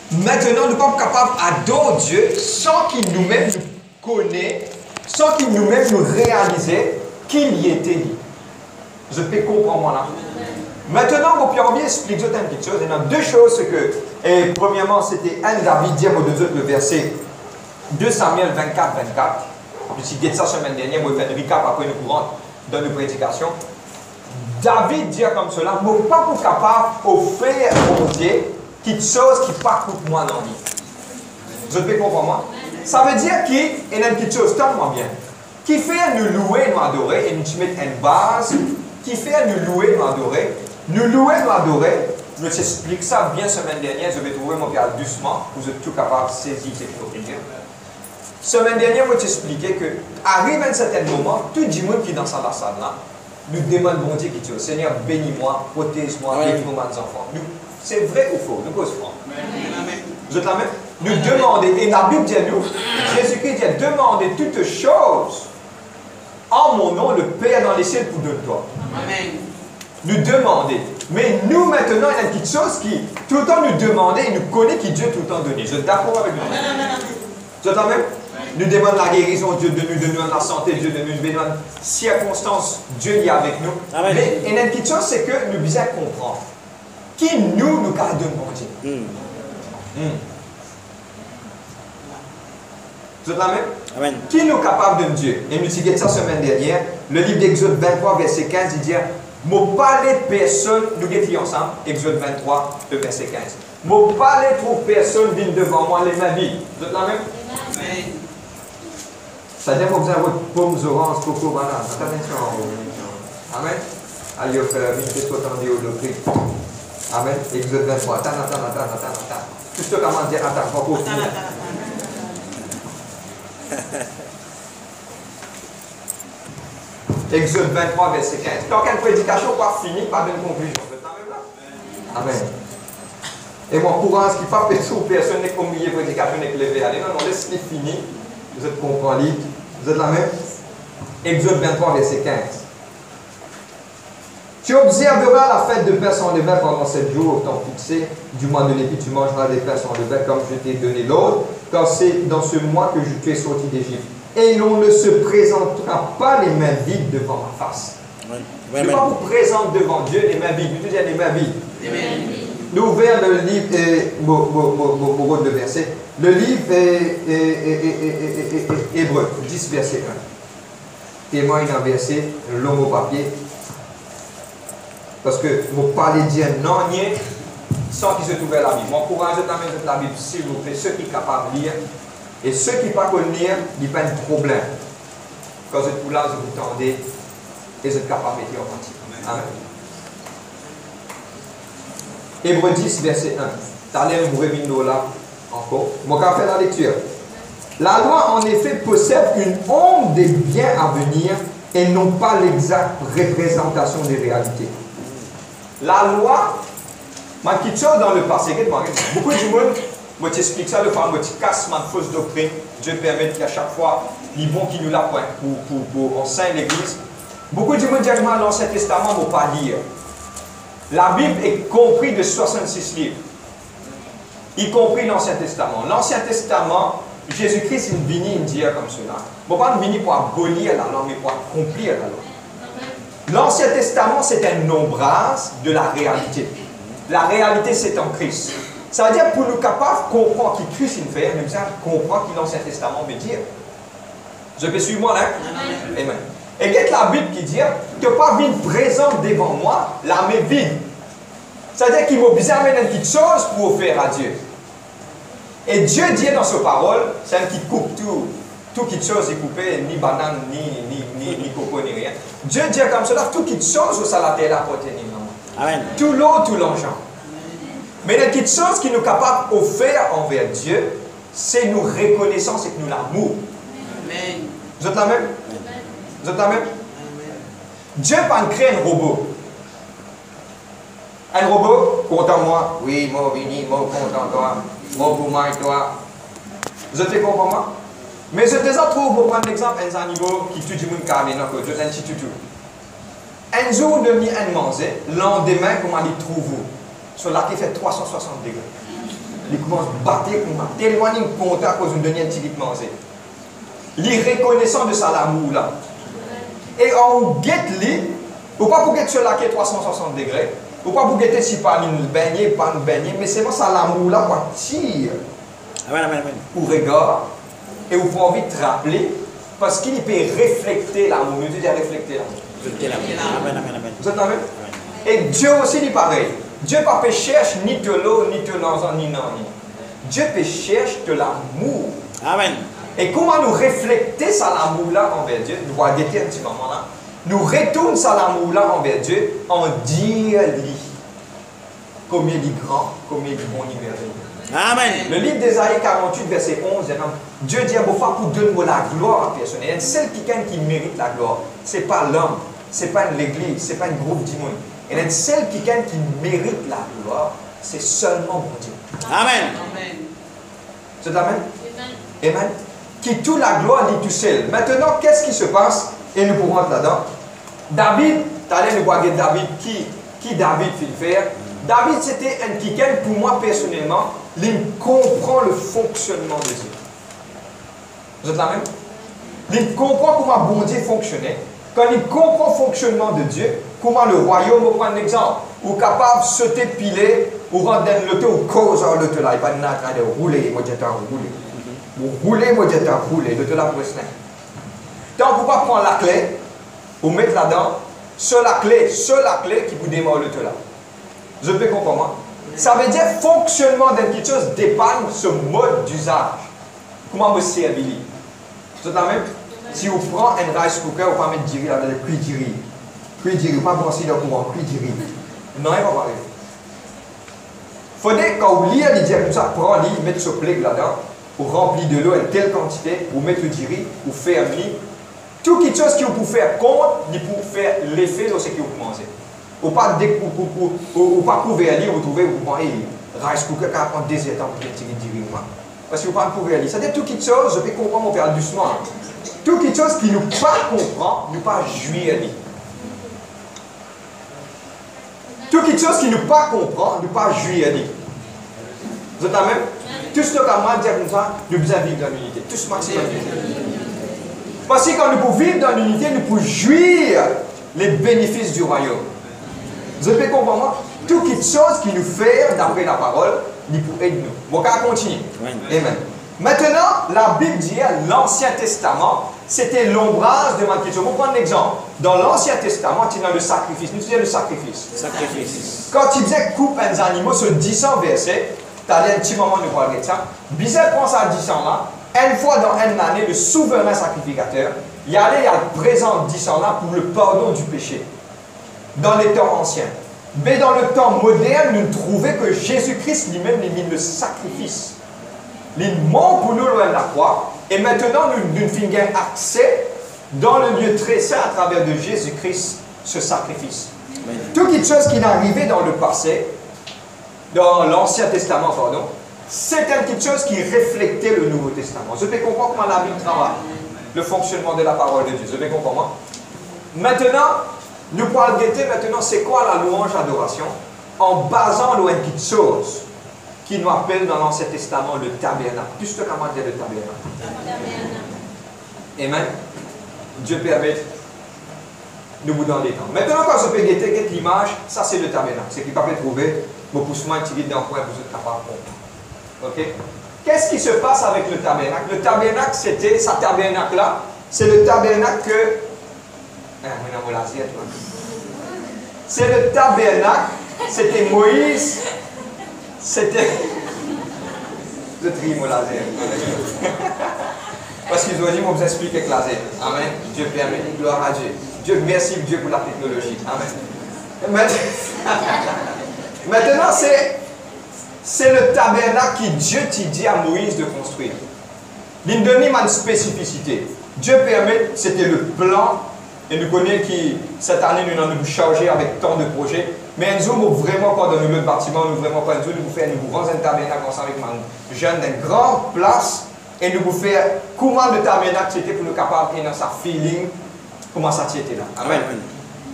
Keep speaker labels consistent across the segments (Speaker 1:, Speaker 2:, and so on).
Speaker 1: Maintenant, nous sommes capables d'adorer Dieu sans qu'il nous-mêmes nous connaisse, sans qu'il nous-mêmes nous réalise qu'il y était. Je peux comprendre là. Maintenant, mon Pierre explique une petite chose. Il y a deux choses que, premièrement, c'était un David dit le verset 2 Samuel 24, 24. Je suis dit ça la semaine dernière, je vais faire un recap après nous courant dans nos prédications. David dit comme cela, je ne suis pas capable d'offrir au Dieu quelque chose qui pas coûte moi dans la vie. Je peux comprendre moi. Ça veut dire qu'il y a une petite chose, tellement bien, qui fait nous louer, nous adorer, et nous mettre une base, qui fait nous louer, nous adorer. Nous louer, nous adorer. Je t'explique ça bien la semaine dernière, je vais trouver mon père doucement, vous êtes tout capable de saisir ce qu'il faut dire. Semaine dernière, je t'expliquais que, arrive un certain moment, tout le monde qui est dans cette salle-là, nous demande bon Dieu qui dit, Seigneur, bénis-moi, protège-moi, bénis-moi mes enfants. C'est vrai ou faux? Nous cause franc. Vous êtes là même? Nous demandons, et la Bible dit nous, Jésus-Christ dit, demandez toutes choses en mon nom, le Père dans les cieux pour donner-toi. Amen. Nous demander. Mais nous, maintenant, il y a une petite chose qui, tout le temps, nous demander et nous connaît qui Dieu tout le temps donné. Je suis d'accord avec nous. Vous êtes là même? Nous demandons la guérison, Dieu de nous donne la santé, Dieu de nous donne la circonstance, Dieu est avec nous. Amen. Mais il y a une petite chose, c'est que nous devons comprendre qui nous garde bon Dieu. Vous êtes là même? Amen. Qui nous est capable de Dieu? Et nous disons ça la semaine dernière, le livre d'Exode 23, verset 15, il dit, je ne parle de personne, nous étions ensemble, Exode 23, verset 15. Je ne parle pour personne vient devant moi les mains vides. Vous êtes là même? Amen. Ça veut dire que vous avez votre pommes, oranges, coco, banane. Attention. Amen. Allez, frère, venez tout attendre au prix. Amen. Exode 23. Attends. Tout ce que comment dire, attends, pas Exode 23, verset 15. Tant qu'une prédication pas finie, pas de conclusion. Vous êtes là même là? Amen. Et mon courant, ce qui ne fait pas personne n'est comme une prédication n'est levé. Allez, non, laisse-les finir. Vous êtes compris? Vous êtes là même? Exode 23, verset 15. Tu observeras la fête de pain sans levain pendant 7 jours au temps fixé du mois de l'Épître. Tu mangeras des pains sans levain comme je t'ai donné l'ordre, car c'est dans ce mois que je t'ai sorti d'Égypte. Et l'on ne se présentera pas les mains vides devant ma face. Je ne vais pas vous présenter devant Dieu les mains vides. Je te dis les mains vides. Nous ouvrons le livre, de verset. Le livre Hébreu, 10, verset 1. Témoigne un verset, l'homme au papier. Parce que vous parlez de Dieu non sans qu'il se trouve la Bible. M'encourage de la Bible, s'il vous plaît, ceux qui sont capables de lire. Et ceux qui ne peuvent pas lire, ils n'ont pas de problème. Quand vous êtes là, vous tendez et vous êtes capable de mettre en pratique. Amen. Hébreu 10, verset 1. T'allez vous revenir là encore. Mon cas fait la lecture. La loi, en effet, possède une ombre des biens à venir et non pas l'exacte représentation des réalités. La loi, ma petite chose dans le passé, beaucoup de monde, moi t'explique ça, le fameux petit casse ma fausse doctrine. Dieu permet qu'à chaque fois, les bons qui nous l'apprennent pour enseigner l'Église. Beaucoup de monde disent que l'Ancien Testament ne va pas lire. La Bible est comprise de 66 livres, y compris l'Ancien Testament. L'Ancien Testament, Jésus-Christ est venu dire comme cela. Il ne va pas venir pour abolir la loi, mais pour accomplir la loi. L'Ancien Testament, c'est un ombrage de la réalité. La réalité, c'est en Christ. Ça veut dire pour nous capables de comprendre qui Christ fait, nous devons comprendre qui l'Ancien Testament veut dire. Je peux suivre moi là? Amen. Et il y a la Bible qui dit, tu n'as pas venir présente devant moi, la main vide. C'est-à-dire qu'il m'a besoin d'amener une petite chose pour offrir à Dieu. Et Dieu dit dans sa parole, c'est un qui coupe tout. Toute petite chose est coupée, ni banane, ni coco, ni rien. Dieu dit comme cela, toute petite chose, ça la terre apporter ni non. Amen. Tout l'eau, tout l'argent. Mais la petite chose qui nous est capable d'offrir envers Dieu, c'est nous reconnaissance et nous l'amour. Amen. Vous êtes la même? Vous êtes la même? Dieu n'a pas créé un robot. Un robot, content moi. Oui, moi, vini, moi, content toi. Moi, pour moi et toi. Vous êtes content moi? Mais je te trouve, pour prendre l'exemple, un animal qui tue du monde carré, non, je t'en tue tout. Un jour, on a un manger, lendemain, comment il trouve vous? Sur là qui fait 360 degrés. il commence à battre, tellement il est content à cause d'une dernière petite manger. Il est reconnaissant de ça l'amour là. Et on guette lui, ou pas pour guetter sur la qui est 360 degrés, ou pas pour guetter si pas une baignée, pas une baignée, mais c'est moi ça l'amour là pour tire.
Speaker 2: Amen, amen, amen.
Speaker 1: Ou regard, et vous pouvez envie de rappeler, parce qu'il peut refléter l'amour. Nous disons refléter l'amour.
Speaker 2: Amen, amen, amen.
Speaker 1: Vous êtes avec? Et Dieu aussi il est pareil. Dieu ne peut chercher ni de l'eau, ni de l'argent, ni non. Dieu peut chercher de l'amour.
Speaker 2: Amen.
Speaker 1: Et comment nous refléter ça l'amour-là envers Dieu? Nous allons guetter un petit moment là. Nous retournons ça l'amour-là envers Dieu en dire lui. Combien il est grand, combien il est bon, il est merveilleux.
Speaker 2: Amen.
Speaker 1: Le livre d'Ésaïe 48, verset 11, Dieu dit à Beaufort pour donner la gloire à personne. Et celle qui mérite la gloire, ce n'est pas l'homme, ce n'est pas l'église, ce n'est pas un groupe d'immunes. Et celle qui mérite la gloire, c'est seulement mon Dieu.
Speaker 2: Amen.
Speaker 1: C'est amen? Amen. Qui toute la gloire dit tout seul. Maintenant, qu'est-ce qui se passe? Et nous pourrons entrer là-dedans. David, tu allais nous voir David, qui David fait faire? David, c'était un quelqu'un, pour moi personnellement, il comprend le fonctionnement de Dieu. Vous êtes là même? Il comprend comment bon Dieu fonctionnait. Quand il comprend le fonctionnement de Dieu, comment le royaume, on prend un exemple, ou capable de sauter piler, ou rendre dans l'auto, ou cause dans l'auto là, il va pas rouler, moi j'ai rouler. Vous roulez, moi j'ai rouler, l'auto là pour se tant qu'on va prendre la clé, ou mettre là-dedans, seule la clé qui vous démarre l'auto là. Je peux comprendre. Ça veut dire fonctionnement d'une quelque chose dépend de ce mode d'usage. Comment me servir? C'est la même. Si vous prenez un rice cooker, vous ne pouvez pas mettre du riz là-dedans, cuit du riz. Cuit du riz, vous ne pouvez pas brasser le courant, cuit du riz. Non, il ne va pas arriver. Il faudrait, quand vous lisez les comme ça, prendre l'île, mettre ce plaque là-dedans, pour remplir de l'eau en telle quantité, pour mettre du riz, pour faire un lit. Tout quelque chose qui vous peut faire contre, il peut faire l'effet de ce que vous mangez. Ou pas couvrir l'île, vous trouvez, vous prenez rice cooker, quand on désire temps pour tirer du riz. Parce que vous ne pouvez pas couvrir l'île. C'est-à-dire tout quelque chose, je peux comprendre mon père doucement. Tout quelque chose qui nous pas comprend, nous pas jouir à l'île. Tout quelque chose qui nous pas comprend, nous pas jouir à l'île. Vous êtes la même? Tout ce que je dire comme ça, nous devons vivre dans l'unité. Tout ce maximum. Parce que quand nous pouvons vivre dans l'unité, nous pouvons jouir les bénéfices du royaume. Vous pouvez comprendre? Tout quelque chose qui nous fait, d'après la parole, il peut aider nous. Bon, on va continuer. Amen. Maintenant, la Bible dit, l'Ancien Testament, c'était l'ombrage de ma question. On va prendre un exemple. Dans l'Ancien Testament, tu as le sacrifice. Nous disons le sacrifice. Quand tu faisais couper un animal sur 10 versets, tu as un petit moment de parler de ça. Bizarre pense à 10 ans là. Une fois dans une année, le souverain sacrificateur, il y a le présent 10 ans là pour le pardon du péché. Dans les temps anciens. Mais dans le temps moderne, nous trouvons que Jésus-Christ lui-même est mis le sacrifice. Il mort pour nous loin de la croix. Et maintenant, nous avons accès dans le lieu très saint à travers de Jésus-Christ, ce sacrifice. Tout quelque chose qui est arrivé dans le passé, dans l'Ancien Testament, pardon, c'est quelque chose qui reflétait le Nouveau Testament. Je peux comprendre comment la Bible travaille, le fonctionnement de la parole de Dieu. Je peux comprendre. Maintenant, nous pourrons guetter maintenant c'est quoi la louange adoration en basant sur une petite chose qui nous appelle dans l'Ancien Testament le tabernacle. Plus que comment dire le tabernacle. Amen. Dieu permet de vous donner des temps. Maintenant, quand je peux guetter l'image, ça c'est le tabernacle. C'est qu'il ne peut pas trouver mon poussement tiré d'un point pour vous capable de comprendre. Ok? Qu'est-ce qui se passe avec le tabernacle? Le tabernacle, c'était, ce tabernacle-là, c'est le tabernacle que. C'est le tabernacle, c'était Moïse, c'était. Je trie mon laser. Parce qu'ils ont dit, on vous explique avec laser. Amen. Dieu permet, gloire à Dieu. Dieu, merci Dieu pour la technologie. Amen. Maintenant, c'est le tabernacle que Dieu t'a dit à Moïse de construire. Il donne une spécificité. Dieu permet, c'était le plan. Et nous connaissons que cette année, nous allons nous charger avec tant de projets. Mais nous sommes vraiment pas dans le bâtiment, nous vraiment pas nous faire nous rendre un tabernacle ensemble avec un jeune d'une grande place. Et nous faire comment le tabernacle c'était pour nous capables de dans sa feeling, comment ça était là. Amen.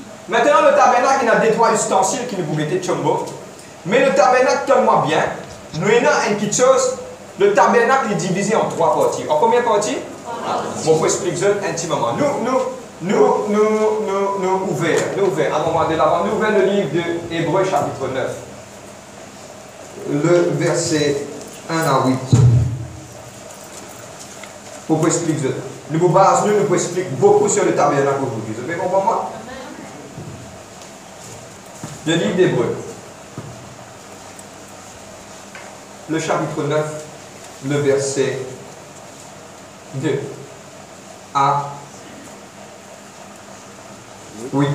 Speaker 1: Maintenant, le tabernacle, il a des trois ustensiles qui nous mettaient de chombo. Mais le tabernacle, tellement bien, Nous avons une petite chose. Le tabernacle est divisé en 3 parties. En combien de parties? Bon, pour expliquer ça un petit moment. Nous ouvrons, à un moment de l'avant, nous ouvrons le livre de Hébreux chapitre 9. Le verset 1 à 8. Pour expliquer ça. Nous pouvons expliquer beaucoup sur le tabernacle aujourd'hui. Vous avez compris moi? Le livre d'Hébreux. Le chapitre 9, le verset 2 à 8.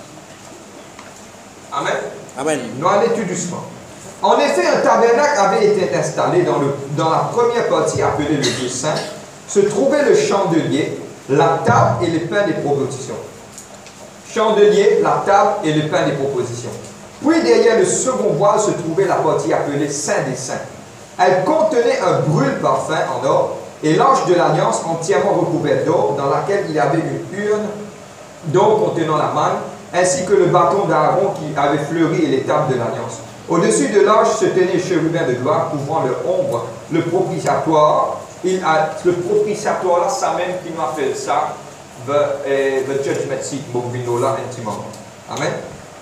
Speaker 1: Amen.
Speaker 2: Amen.
Speaker 1: Nous allons tout doucement. En effet, un tabernacle avait été installé dans la première partie appelée le lieu saint. Se trouvait le chandelier, la table et les pains des propositions. Chandelier, la table et le pain des propositions. Puis derrière le second voile se trouvait la partie appelée Saint des Saints. Elle contenait un brûle-parfum en or et l'arche de l'alliance entièrement recouverte d'or, dans laquelle il y avait une urne d'or contenant la manne, ainsi que le bâton d'Aaron qui avait fleuri et les tables de l'alliance. Au-dessus de l'arche se tenait le chérubin de gloire couvrant le ombre, le propitiatoire. Le propitiatoire là, ça même qui m'appelle ça, the judgment seat, là intimement. Amen.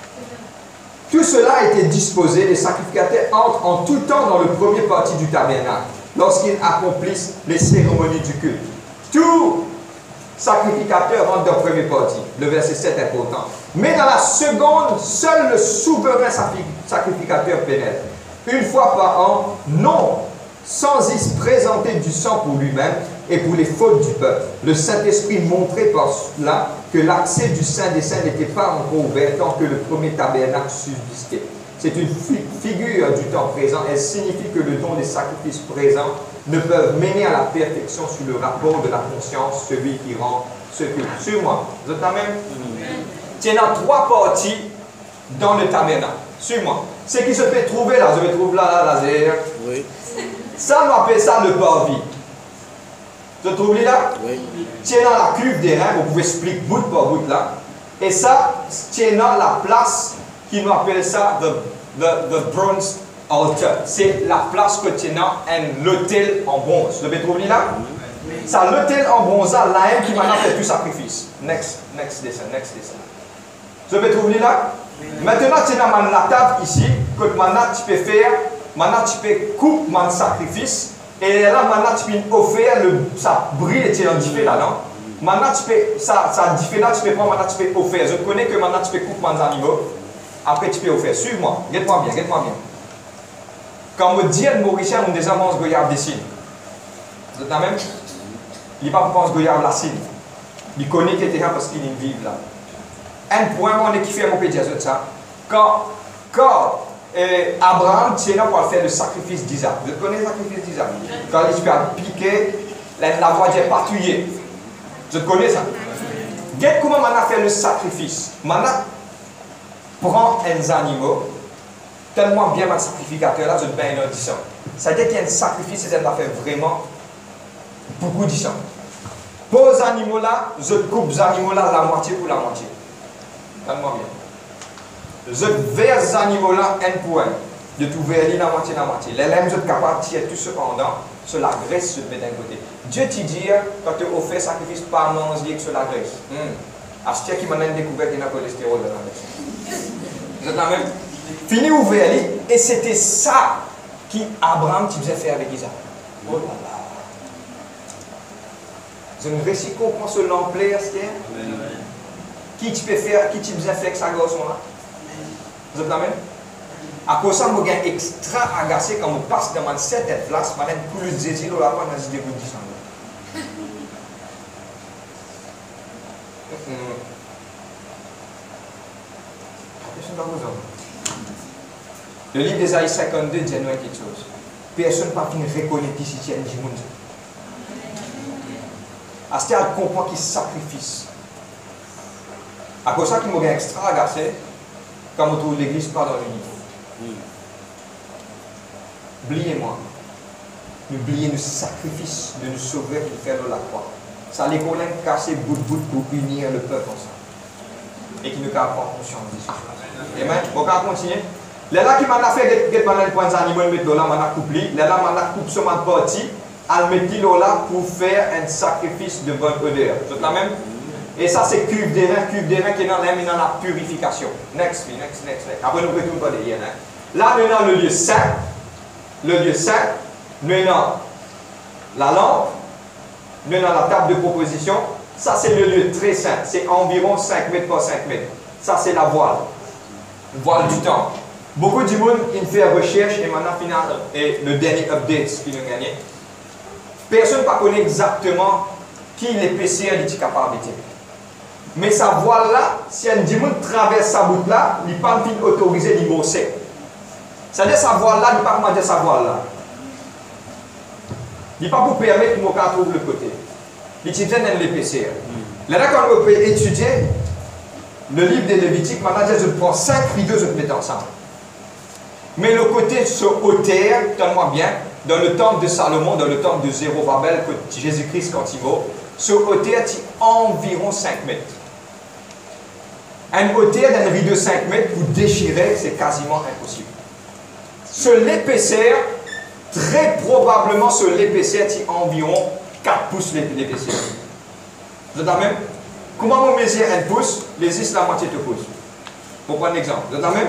Speaker 1: Tout cela a été disposé, les sacrificateurs entrent en tout temps dans le premier partie du tabernacle, lorsqu'ils accomplissent les cérémonies du culte. Tout sacrificateur rentre dans la première partie, le verset 7 est important. Mais dans la seconde, seul le souverain sacrificateur pénètre, une fois par an, non, sans y présenter du sang pour lui-même et pour les fautes du peuple. Le Saint-Esprit montrait par cela que l'accès du Saint des Saints n'était pas encore ouvert tant que le premier tabernacle subsistait. C'est une figure du temps présent. Elle signifie que le don des sacrifices présents ne peuvent mener à la perfection sur le rapport de la conscience, celui qui rend ce culte. Suis-moi. Vous êtes la même? Il y a 3 parties dans le tabernacle. Suis-moi. Ce qui se fait trouver là, je vais trouver là, laser.
Speaker 2: Oui.
Speaker 1: Ça, on appelle ça le parvis. Tu trouves là?
Speaker 2: Oui.
Speaker 1: Tiens dans la cuve des reins, vous pouvez expliquer bout par bout là. Et ça, tiens dans la place qui nous appelle ça the bronze altar. C'est la place que tiens dans l'autel en bronze. Vous avez trouvé là? Ça, l'autel en bronze là, là qui m'a fait tout sacrifice. Next dessin. Vous avez trouvé là? Maintenant, tu es dans la table ici, que maintenant tu peux faire, maintenant tu peux couper mon sacrifice, et là maintenant tu peux offrir, ça brille et tu es dans différé là, non? Maintenant tu peux, ça différé là, tu peux prendre, maintenant tu peux offrir. Je connais que maintenant tu peux couper mon animaux, après tu peux offrir. Suis-moi, regarde-moi bien. Quand on dit à Mauricien, on déjà mange goyave des signes. Vous êtes la même? Il n'est pas pour penser goyave la signe. Il connaît qu'il était là parce qu'il vit là. Un point, on est qui fait mon pédia de ça. Quand Abraham tient pour faire le sacrifice d'Isaac. Vous connaissez le sacrifice d'Isaac? Quand il a piqué, la voie est patouillée. Vous connaissez ça? Regarde comment on a fait le sacrifice. On prend un animal, tellement bien le sacrificateur là, je te bien une audition. Ça veut dire qu'il y a un sacrifice, c'est a fait vraiment beaucoup de sang. Pour les animaux là, je coupe les animaux là la moitié pour la moitié. Tellement bien. Je verse les animaux là un pour un. Je trouve la moitié. Les lames, je suis capable de tirer tout cependant sur la graisse, je mets d'un côté. Dieu te dit, quand tu offres sacrifice, pas manger sur la graisse. Acheter qui m'a découvert qu'il y a un cholestérol dans la graisse. Vous êtes la même? Fini ouvert, et c'était ça qu'Abraham faisait faire avec Isaac. Oh là là. Je ne réussis pas comprendre ce l'ampleur, qui tu peux faire, qui tu faisais faire avec sa garçon là? Vous êtes la même? À cause de ça, je suis extra agacé quand je passe dans cette place, je suis plus de zézilo là, je suis dégoûté. Le livre d'Ésaïe 52 dit nous quelque chose. Personne n'a pas fini de reconnaître ici qu'il y a du monde. Asté à comprendre qu'il sacrifice. À cause de ça, je suis extra agacé quand je trouve l'église pas dans l'unité. Oubliez-moi. N'oubliez le sacrifice de nous sauver et de faire de la croix. Ça les collègues casser bout de bout pour unir le peuple ensemble. Et qui nous prend conscience de ça. Amen. On va continuer. Là qui m'a fait des animaux mettre là, m'a coupé. Là m'a coupe sur ma partie, elle met là pour faire un sacrifice de bonne odeur. C'est la même. Et ça c'est cuve d'airain qui est dans la purification. Next. Après nous retournons pas de hier. Là nous avons le lieu saint. Nous avons la lampe. Nous avons la table de proposition. Ça c'est le lieu très saint. C'est environ 5 mètres par 5 mètres. Ça c'est la voile. Voile du temple. Beaucoup de monde qui fait recherche et maintenant et le dernier update qu'ils ont gagné. Personne ne connaît exactement qui l'épaisseur est capable de. Mais sa voile là, si un monde traverse sa bout là, il n'est pas autorisé de bosser. C'est-à-dire sa voile là, il ne peut pas commander sa voile là. Il ne peut pas vous permettre que mon cas trouve le côté. Il tient dans l'épaisseur. Là, quand on peut étudier le livre des Lévitiques, maintenant je prends 5 rideaux, je les mets ensemble. Mais le côté sur hauteur, donne-moi bien, dans le temple de Salomon, dans le temple de Zérubabel, que Jésus-Christ quand il va, sur hauteur, c'est environ 5 mètres. Une hauteur d'un rideau de 5 mètres, pour déchirer, c'est quasiment impossible. Sur l'épaisseur, très probablement sur l'épaisseur, c'est environ 4 pouces l'épaisseur. Vous êtes la même? Comment on mesure 1 pouce? Les is la moitié de pouce. Pour prendre l'exemple. Vous êtes la même?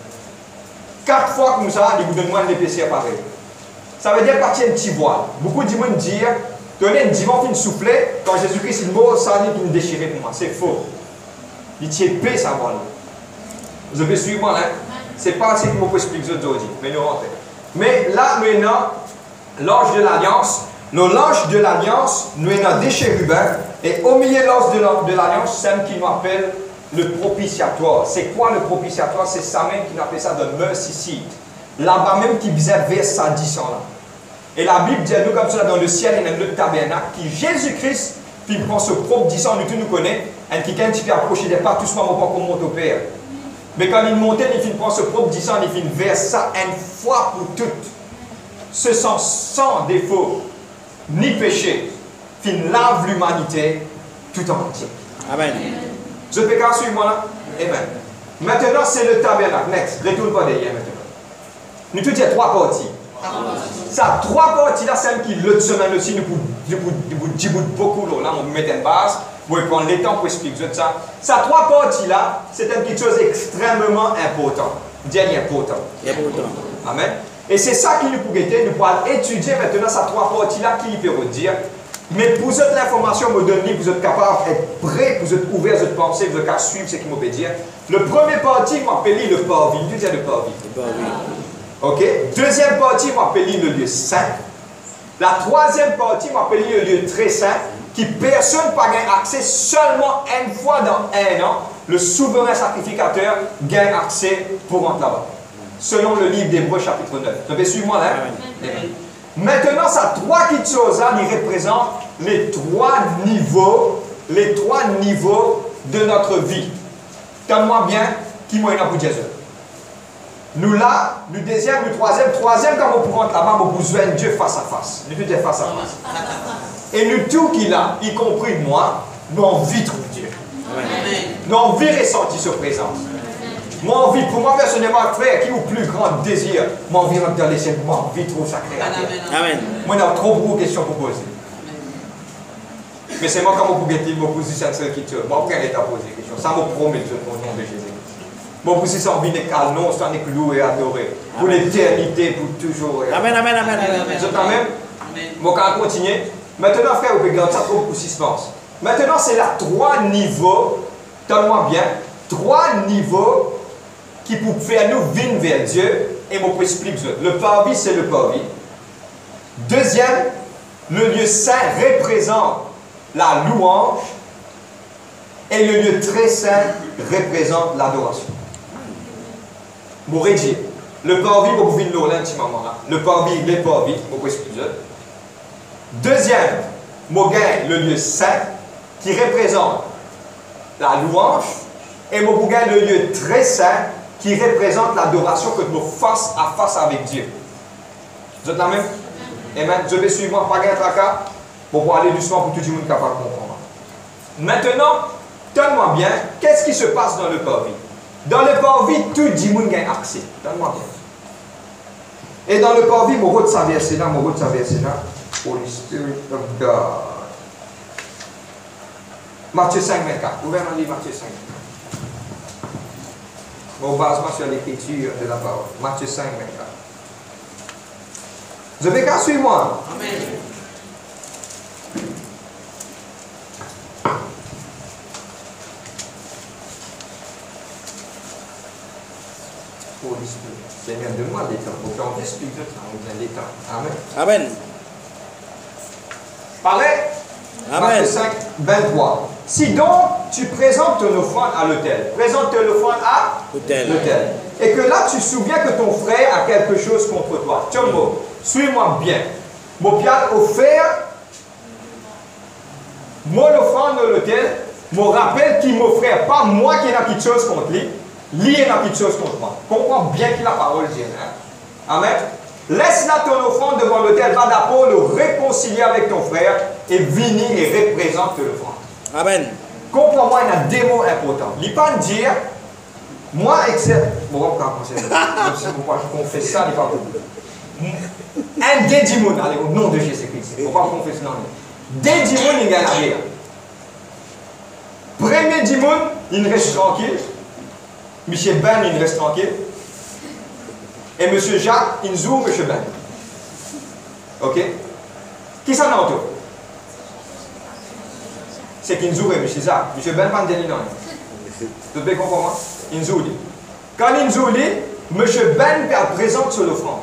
Speaker 1: 4 fois comme ça, il vous donne moins l'épaisseur pareil. Ça veut dire partir un petit voile. Beaucoup de gens disent, donner un divan qui souffler, quand Jésus-Christ est mort, ça dit qu'il nous déchirait pour moi. C'est faux. Il tient épais sa voile. Vous avez suivi moi là? C'est pas ce que je peux expliquer aujourd'hui. Mais nous rentrons. Mais là, maintenant, l'ange de l'Alliance, l'ange de l'Alliance, nous avons des chérubins, et au milieu de l'Alliance, c'est ce qui nous appelle le propitiatoire. C'est quoi le propitiatoire? C'est ça même qui appelle ça de mercy seat. Là-bas même qui visait vers sa 10 ans là. Et la Bible dit à nous comme ça dans le ciel, il y a le tabernacle qui Jésus-Christ, qui prend ce propre 10 ans, nous tous nous connaissons, et qui quand il peut approcher des pas, tout ce moment pas qu'on monte au Père. Mais quand il montait, il prend ce propre 10 ans, il verse ça une fois pour toutes. Ce sont sans défaut, ni péché, qui lave l'humanité tout en entier. Amen. Je peux qu'en suivre moi là? Amen. Maintenant, c'est le tabernacle. Next. Retourne pas derrière maintenant. Nous tous disons 3 parties. Ça, 3 parties là, celle qui l'autre semaine aussi, nous pouvons beaucoup là, on met une base, vous pouvez prendre le temps pour expliquer ça. Ça, 3 parties là, c'est quelque chose d'extrêmement important. Dernier important. Amen. Et c'est ça qui nous peut guetter, nous pouvons étudier maintenant ces 3 parties là qui peut dire. Mais pour cette information me donne, vous êtes capable d'être prêt, vous êtes ouvert, vous êtes pensé, vous êtes capable de suivre ce qu'il m'a dire. Le premier parti m'appelle le parvis. Tu dis le parvis. Ok. Deuxième partie m'appelle le lieu saint. La troisième partie m'appelle le lieu très saint, qui personne n'a pas accès seulement une fois dans 1 an. Le souverain sacrificateur gagne accès pour rentrer là-bas. Selon le livre d'Hébreux chapitre 9. Vous avez suivi moi là? Amen. Maintenant, ça 3 choses là, il représente les 3 niveaux de notre vie. Donne-moi bien qui m'a pour Jésus. Nous là, le deuxième, le troisième, quand on rentre là-bas, on a besoin de Dieu face à face. Nous tous face à face. Et nous tous qui là, y compris moi, nous avons envie de trouver Dieu. Nous avons envie de ressentir sa présence. Moi, envie, pour moi personnellement, frère, qui a le plus grand désir, moi, envie de dans les cieux, moi, envie de trouver sa créature. Amen. Moi, j'ai trop beaucoup de questions pour poser. Mais c'est moi, quand vous pouvez me poser cette question, moi, pour qu'elle t'a posé des questions, ça me promet au nom de Jésus. Moi, pour ça, envie de calme, non, c'est un loué et adoré. Pour l'éternité, pour toujours. Amen, amen, amen. Je t'amène. Bon, quand on continue, maintenant, frère, vous pouvez garder ça trop pour suspense. Maintenant, c'est là 3 niveaux, donne-moi bien, 3 niveaux qui pour faire nous venir vers Dieu, et je vous explique. Le parvis, c'est le parvis. Deuxième, le lieu saint représente la louange, et le lieu très saint représente l'adoration. Vous rédigez. Le parvis, vous pouvez le un petit moment là. Le parvis, les parvis, je vous explique. Deuxième, vous gagnez le lieu saint, qui représente la louange, et vous gagnez le lieu très saint, qui représente l'adoration que nous face à face avec Dieu. Vous êtes la même? Amen. Je vais suivre moi, pas gagner tracas, pour aller doucement pour tout le monde capable de comprendre. Maintenant, donne-moi bien, qu'est-ce qui se passe dans le parvis? Dans le parvis, tout le monde a accès. Donne-moi bien. Et dans le parvis, mon route traverser là, Holy Spirit of God. Matthieu 5, 24. Ouvrez mon livre, Matthieu 5. Mon basement sur l'écriture de la parole. Matthieu 5, 24. Vous avez qu'à suivre moi. Amen. Holy Spirit. Seigneur, donne-moi des temps. Pour qu'on explique le temps, on a des temps. Amen.
Speaker 2: Amen.
Speaker 1: Pareil.
Speaker 2: Amen.
Speaker 1: Matthieu 5, 23. Si donc tu présentes ton offrande à l'autel, présente ton offrande à l'autel, et que là tu souviens que ton frère a quelque chose contre toi, Tchombo, suis-moi bien. Mon piat offert, mon offrande à l'autel, me rappelle qu'il m'offrait, pas moi qui ai quelque chose contre lui, lui a quelque chose contre moi. Comprends bien que la parole dit. Hein? Amen. Laisse là ton offrande devant l'autel, va d'abord le réconcilier avec ton frère et venir et représente l'offrande. Amen. Comprends-moi, il y a des mots importants. Il ne peut pas dire, moi, excellent. Bon, on va commencer. Je confesse ça, il n'est pas beaucoup. Un des démons, allez, au nom de Jésus-Christ. On ne va pas confesser non. Des démons, il y a la vie. Premier démon, il reste tranquille. Monsieur Ben, il reste tranquille. Et Monsieur Jacques, il joue Monsieur Ben. Ok? Qui s'en a autour? C'est qu'Inzou et M. Jacques. M. Ben Pandeli, non. Vous devez comprendre? Inzou dit. Quand Inzou dit, M. Ben présente sur l'offrande.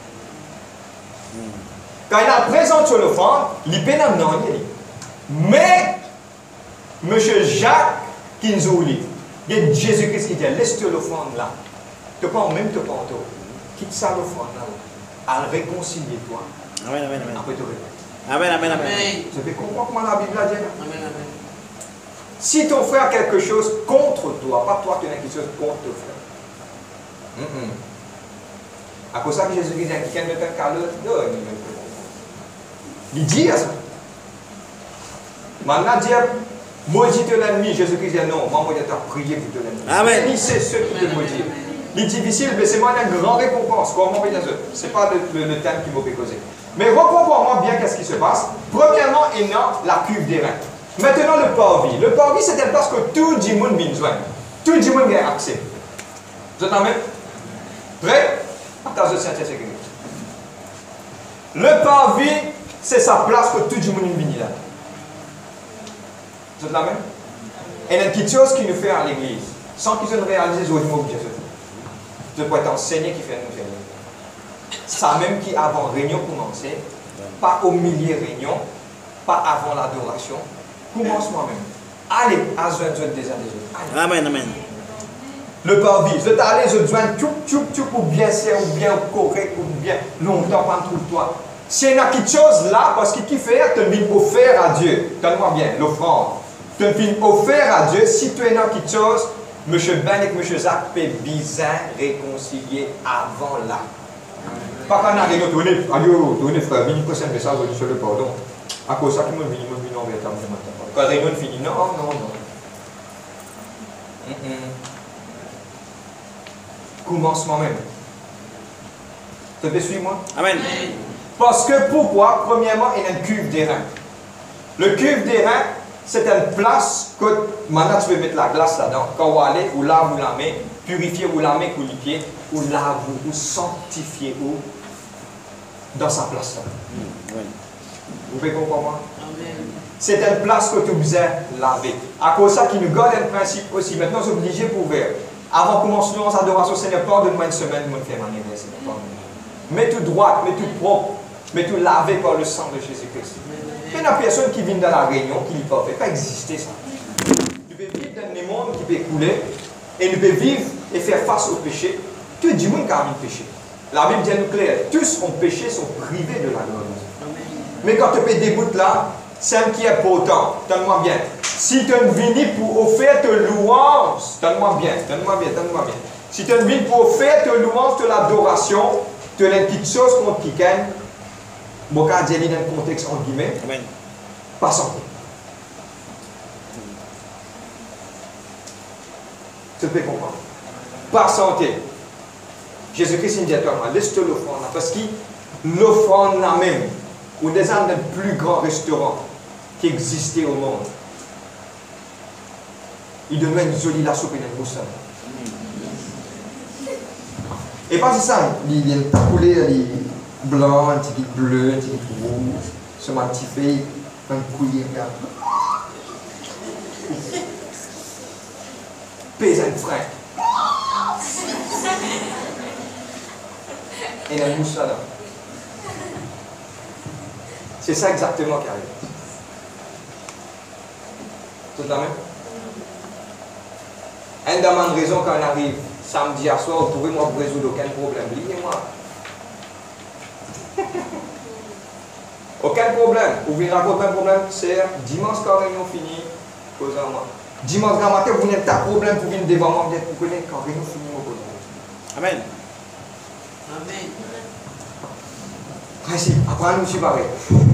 Speaker 1: Quand il a présente sur l'offrande, il peut non, non. Mais, M. Jacques, Inzou dit, il y a Jésus-Christ qui dit, laisse l'offrande là. Tu prends même te prends toi. Quitte ça l'offrande là. À réconcilier toi.
Speaker 2: Amen, amen, amen.
Speaker 1: Après te répondre.
Speaker 2: Amen, amen, amen.
Speaker 1: Vous avez compris comment la Bible a dit? Amen, amen. Si ton frère a quelque chose contre toi, pas toi qui as quelque chose contre ton frère. À cause de ça que Jésus dit, quelqu'un ne fait qu'à l'autre, il dit ça. Maintenant, dire, maudit l'ennemi, Jésus-Christ dit non, maman, il t'a prié pour ton ennemi.
Speaker 2: Amen.
Speaker 1: Il c'est ceux qui te maudissent. Il est difficile, mais c'est moi une grande récompense. Comment on peut dire ça? Ce n'est pas le thème qui m'a fait causer. Mais recomprends-moi bien qu'est-ce qui se passe. Premièrement, il y a la cuve des reins. Maintenant, le parvis. Le parvis, c'est une place que tout le monde a besoin. Tout le monde a accès. Vous êtes en même? Prêt? Attention, c'est le parvis, c'est sa place que tout le monde a besoin là. Vous êtes la même? Et il y a quelque chose qui nous fait à l'église, sans qu'ils aient réalisé au niveau de Jésus. Je peux être enseigné qui fait nous faire. Ça même qui avant réunion commencer, pas au milieu réunion, pas avant l'adoration, commence moi-même. Allez, à se joindre des uns des autres.
Speaker 2: Amen, amen.
Speaker 1: Le parvis, je t'allais se joindre tchoup pour bien faire, ou bien correct, ou bien longtemps, pas trouve-toi. S'il y a quelque chose là, parce que qui fait, tu as offert à Dieu. Donne-moi bien, l'offrande. Tu as offert à Dieu, si tu as quelque chose, M. Ben et M. Jacques peuvent bien réconcilier avant là. Pas quand on a réunion, tournez frère, venez passer un message sur le pardon. À cause de ça, tout le monde vient en véritable. Quand la réunion finit, non, non, non. Commencement même. Tu peux suivre moi? Amen. Parce que pourquoi? Premièrement, il y a une cuve des reins. Le cuve des reins, c'est une place que maintenant tu peux mettre la glace là-dedans. Quand vous allez, vous lavez la main, purifiez vous la main pour les pieds, ou lavez ou sanctifiez vous dans sa place là. Vous pouvez comprendre moi? C'est une place que tu as besoin de laver. À cause de ça, qui nous garde un principe aussi. Maintenant, vous êtes obligé pour faire. Avant de commencer nos adorations, Seigneur, pardonne-moi une semaine, je vais faire mon anniversaire. Mets tout droit, mets tout propre, mets tout lavé par le sang de Jésus-Christ. Il y a une personne qui vient dans la réunion qui n'est pas fait, pas exister ça. Tu peux vivre dans le monde qui peut couler et nous peut vivre et faire face au péché. Tout le monde qui a un péché. La Bible dit nous clair, tous ont péché, sont privés de la gloire. Mais quand tu fais des bouts là, c'est un qui est important. Donne-moi bien. Si tu es venu pour offrir tes louanges, donne-moi bien, donne-moi bien, donne-moi bien. Si tu es venu pour offrir tes louanges, de l'adoration, tu as une petite chose contre quelqu'un, mon cas dit dans le contexte entre guillemets, pas sans. Tu peux comprendre. santé. Jésus-Christ dit à toi, laisse-te l'offrande. Parce que l'offrande là même, ou des un des plus grands restaurants qui existaient au monde. Il donnait une jolie la soupe et une moussane. Et pas ça, il y a une tapoulée, il y a blanc, un petit bleu, un petit rouge, ce petit fait, un couillet, regarde. Pèse un frein. Et la moussane. C'est ça exactement qui arrive. Tout la même? Un demande raison quand on arrive samedi à soir, vous pouvez moi résoudre aucun problème. Liez-moi. Aucun problème. Vous voulez raconter un problème, c'est dimanche quand réunion finie, cause à moi. Dimanche grand matin, vous n'avez pas de problème pour venir devant moi, vous connaissez quand réunion finie, vous connaissez.
Speaker 2: Amen.
Speaker 3: Amen.
Speaker 1: Principe. Après, nous, je suis pareil.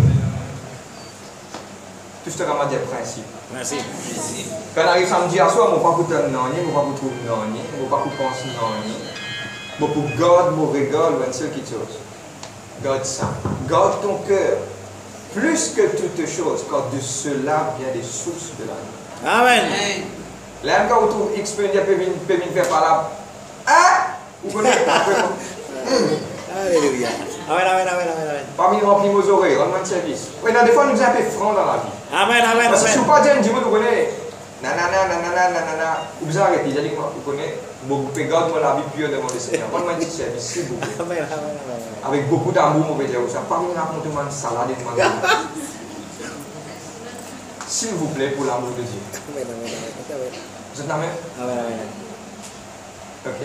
Speaker 1: Tout ce que je dis principe.
Speaker 2: Merci.
Speaker 1: Quand on arrive samedi à soir, je ne vais pas écouter non, je ne vais pas écouter non, je ne vais pas penser non. Je vais pour garder mon regard ou une seule chose. Garde ça. Garde ton cœur. Plus que toute chose, car de cela vient les sources de la vie.
Speaker 2: Amen.
Speaker 1: Là, quand vous trouvez X peut venir faire par là. Hein? Vous connaissez pas.
Speaker 2: Alléluia. Amen, amen, amen, amen.
Speaker 1: Parmi remplir vos oreilles, rendement de service. Oui, non, des fois, nous sommes un peu francs dans la vie.
Speaker 2: Amen, amen,
Speaker 1: Parce que si vous
Speaker 2: amen.
Speaker 1: ne pas dire, vous connaissez. Nanana, nanana, nanana. Vous avez arrêté, j'ai dit que vous connaissez. Vous pouvez garder la vie pure devant le Seigneur. Rendement de service, s'il vous plaît.
Speaker 2: Amen, amen, amen.
Speaker 1: Avec beaucoup d'amour, on va dire ça. Pas venir raconter une salade et une s'il vous plaît, pour l'amour de Dieu.
Speaker 2: Amen, amen, amen.
Speaker 1: Vous êtes la même?
Speaker 2: Amen, amen.
Speaker 1: Ok.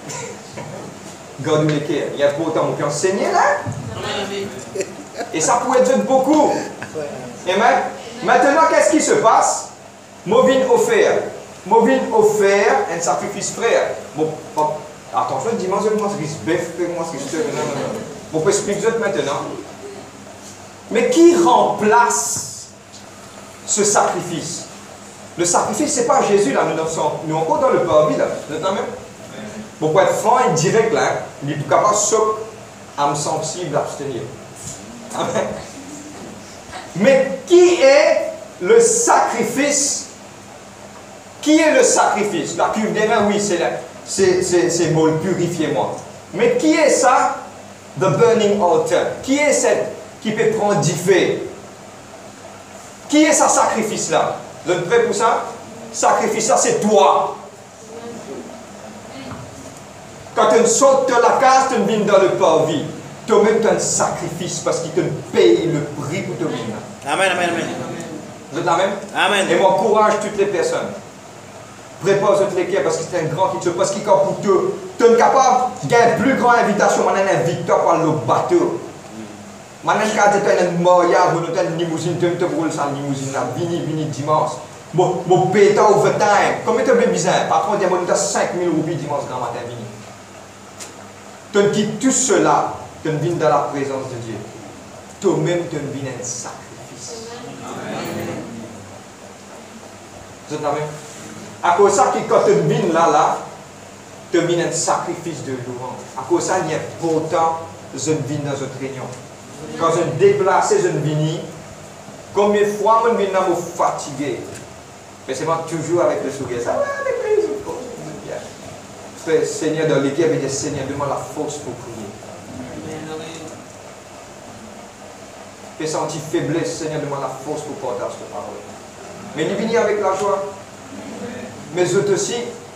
Speaker 1: Garde le cœur. Il y a pour autant qui enseigné là. Et ça pourrait être beaucoup. Amen. Maintenant, qu'est-ce qui se passe? Movin offert. Movin offert un sacrifice frère. Bon, attention, dimanche, moi, c'est bœuf, moi, c'est non, non, non. Bon, je explique maintenant. Mais qui remplace ce sacrifice? Le sacrifice, ce n'est pas Jésus, là, nous encore dans le parvis, là. Vous êtes là même? Bon, pour être franc et direct, là, il est capable de me sensible abstenir. Amen. Mais qui est le sacrifice? Qui est le sacrifice? La cuve des mains, oui, c'est bon, purifiez-moi. Mais qui est ça? The burning altar. Qui est cette qui peut prendre du feu? Qui est ce sacrifice-là? Vous êtes prêts pour ça? Sacrifice-là, c'est toi. Quand tu sautes de la case, tu viens dans le parvis. Toi-même, tu as un sacrifice parce qu'il te paye le prix pour te venir.
Speaker 2: Amen, amen, amen.
Speaker 1: Vous êtes la même?
Speaker 2: Amen.
Speaker 1: Et moi, encourage toutes les personnes. Prépare-toi les cœurs parce que c'est un grand qui te parce qu'il est pour te. Tu es capable de gagner une plus grande invitation. Maintenant, un victoire par le bateau. Maintenant, quand tu as un mariage, tu as une limousine, tu te roules sans limousine. Vini dimanche. Mon péta overtime. Combien tu as besoin? Patron, tu as 5 000 roupies dimanche grand matin. Vini. Tu quittes tout cela. Tu viens dans la présence de Dieu. Toi-même, tu viens un sacrifice. Vous êtes là même? À cause de ça, quand tu viens là, tu viens un sacrifice de louange. À cause de ça, il y a pourtant, je viens dans une réunion. Quand je me déplace, je viens. Combien de fois je viens me fatiguer? Mais c'est moi toujours avec le sourire. Ça va avec plaisir. Seigneur, dans l'équipe, il dit Seigneur, donne-moi la force pour prier. J'ai senti faiblesse, Seigneur, donne-moi la force pour partager cette parole. Mais il vient avec la joie. Mais eux aussi,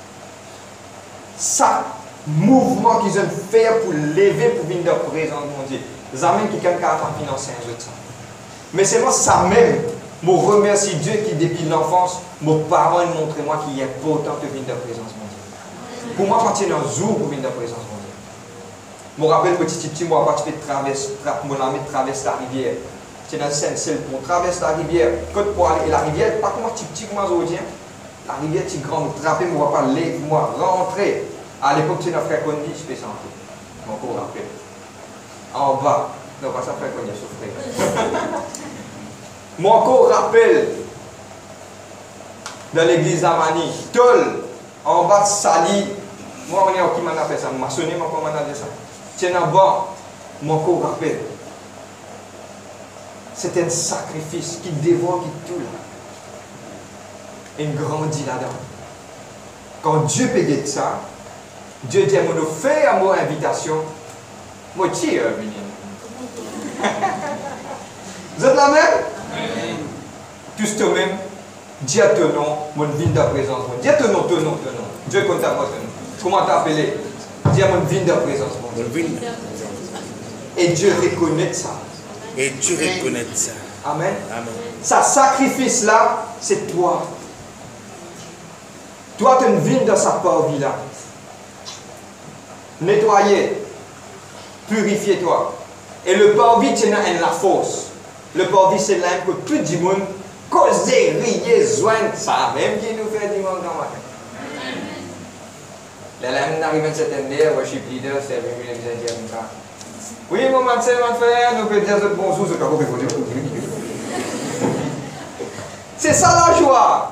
Speaker 1: ça, mouvement qu'ils ont fait pour lever, pour venir dans la présence de mon Dieu. Les amènent qui quelqu'un a financé un jeu de ça. Mais c'est moi, ça même, je remercie Dieu qui, depuis l'enfance, mes parents m'ont montré moi qu'il est important de venir dans la présence de mon Dieu. Pour moi, partir un jour pour venir dans la présence de mon Dieu. Je me rappelle petit, moi, participé de traverser la rivière. C'est dans le Seine, on traverse la rivière, côte pour aller, et la rivière, pas comme petit, moi, aujourd'hui. La rivière est grande, vous trappez, on ne va pas lever, moi, rentrer. À l'époque, c'est notre frère Condi, je fais ça un peu. Encore après. En bas. Non, pas ça, frère Condi, je frère. Moi, encore rappel dans l'église d'Amani, Tol, en bas de Sali, Moi, on est qui m'a fait ça. M'a sonné, moi, comment on a dit ça. Tiens, en bas, mon corps rappelle. C'est un sacrifice qui dévore qui tout là. Et il grandit là-dedans. Quand Dieu paye ça, Dieu dit à mon fait à mon invitation. Moi, tire, vous êtes la même? Tous de même, dis à ton nom, mon vin de présence. Dis à ton nom, ton nom. Dieu compte à moi, ton nom. Comment t'appeler? Dis à mon vin de présence. Et Dieu reconnaît ça.
Speaker 2: Et Dieu reconnaît ça.
Speaker 1: Amen.
Speaker 2: Amen.
Speaker 1: Ça sacrifice là, c'est toi. Toi, tu es une vigne dans sa parvis là. Nettoyer, purifier-toi. Et le parvis, tu es la force. Le parvis, c'est là que tout le monde cause, rier, joindre. Ça même qui nous fait dimanche dans matin. La lame n'arrive à cette année, worship leader, c'est le deuxième cas. Oui, mon matin, mon frère, nous pouvons dire bonjour, ce qu'on peut dire. C'est ça la joie.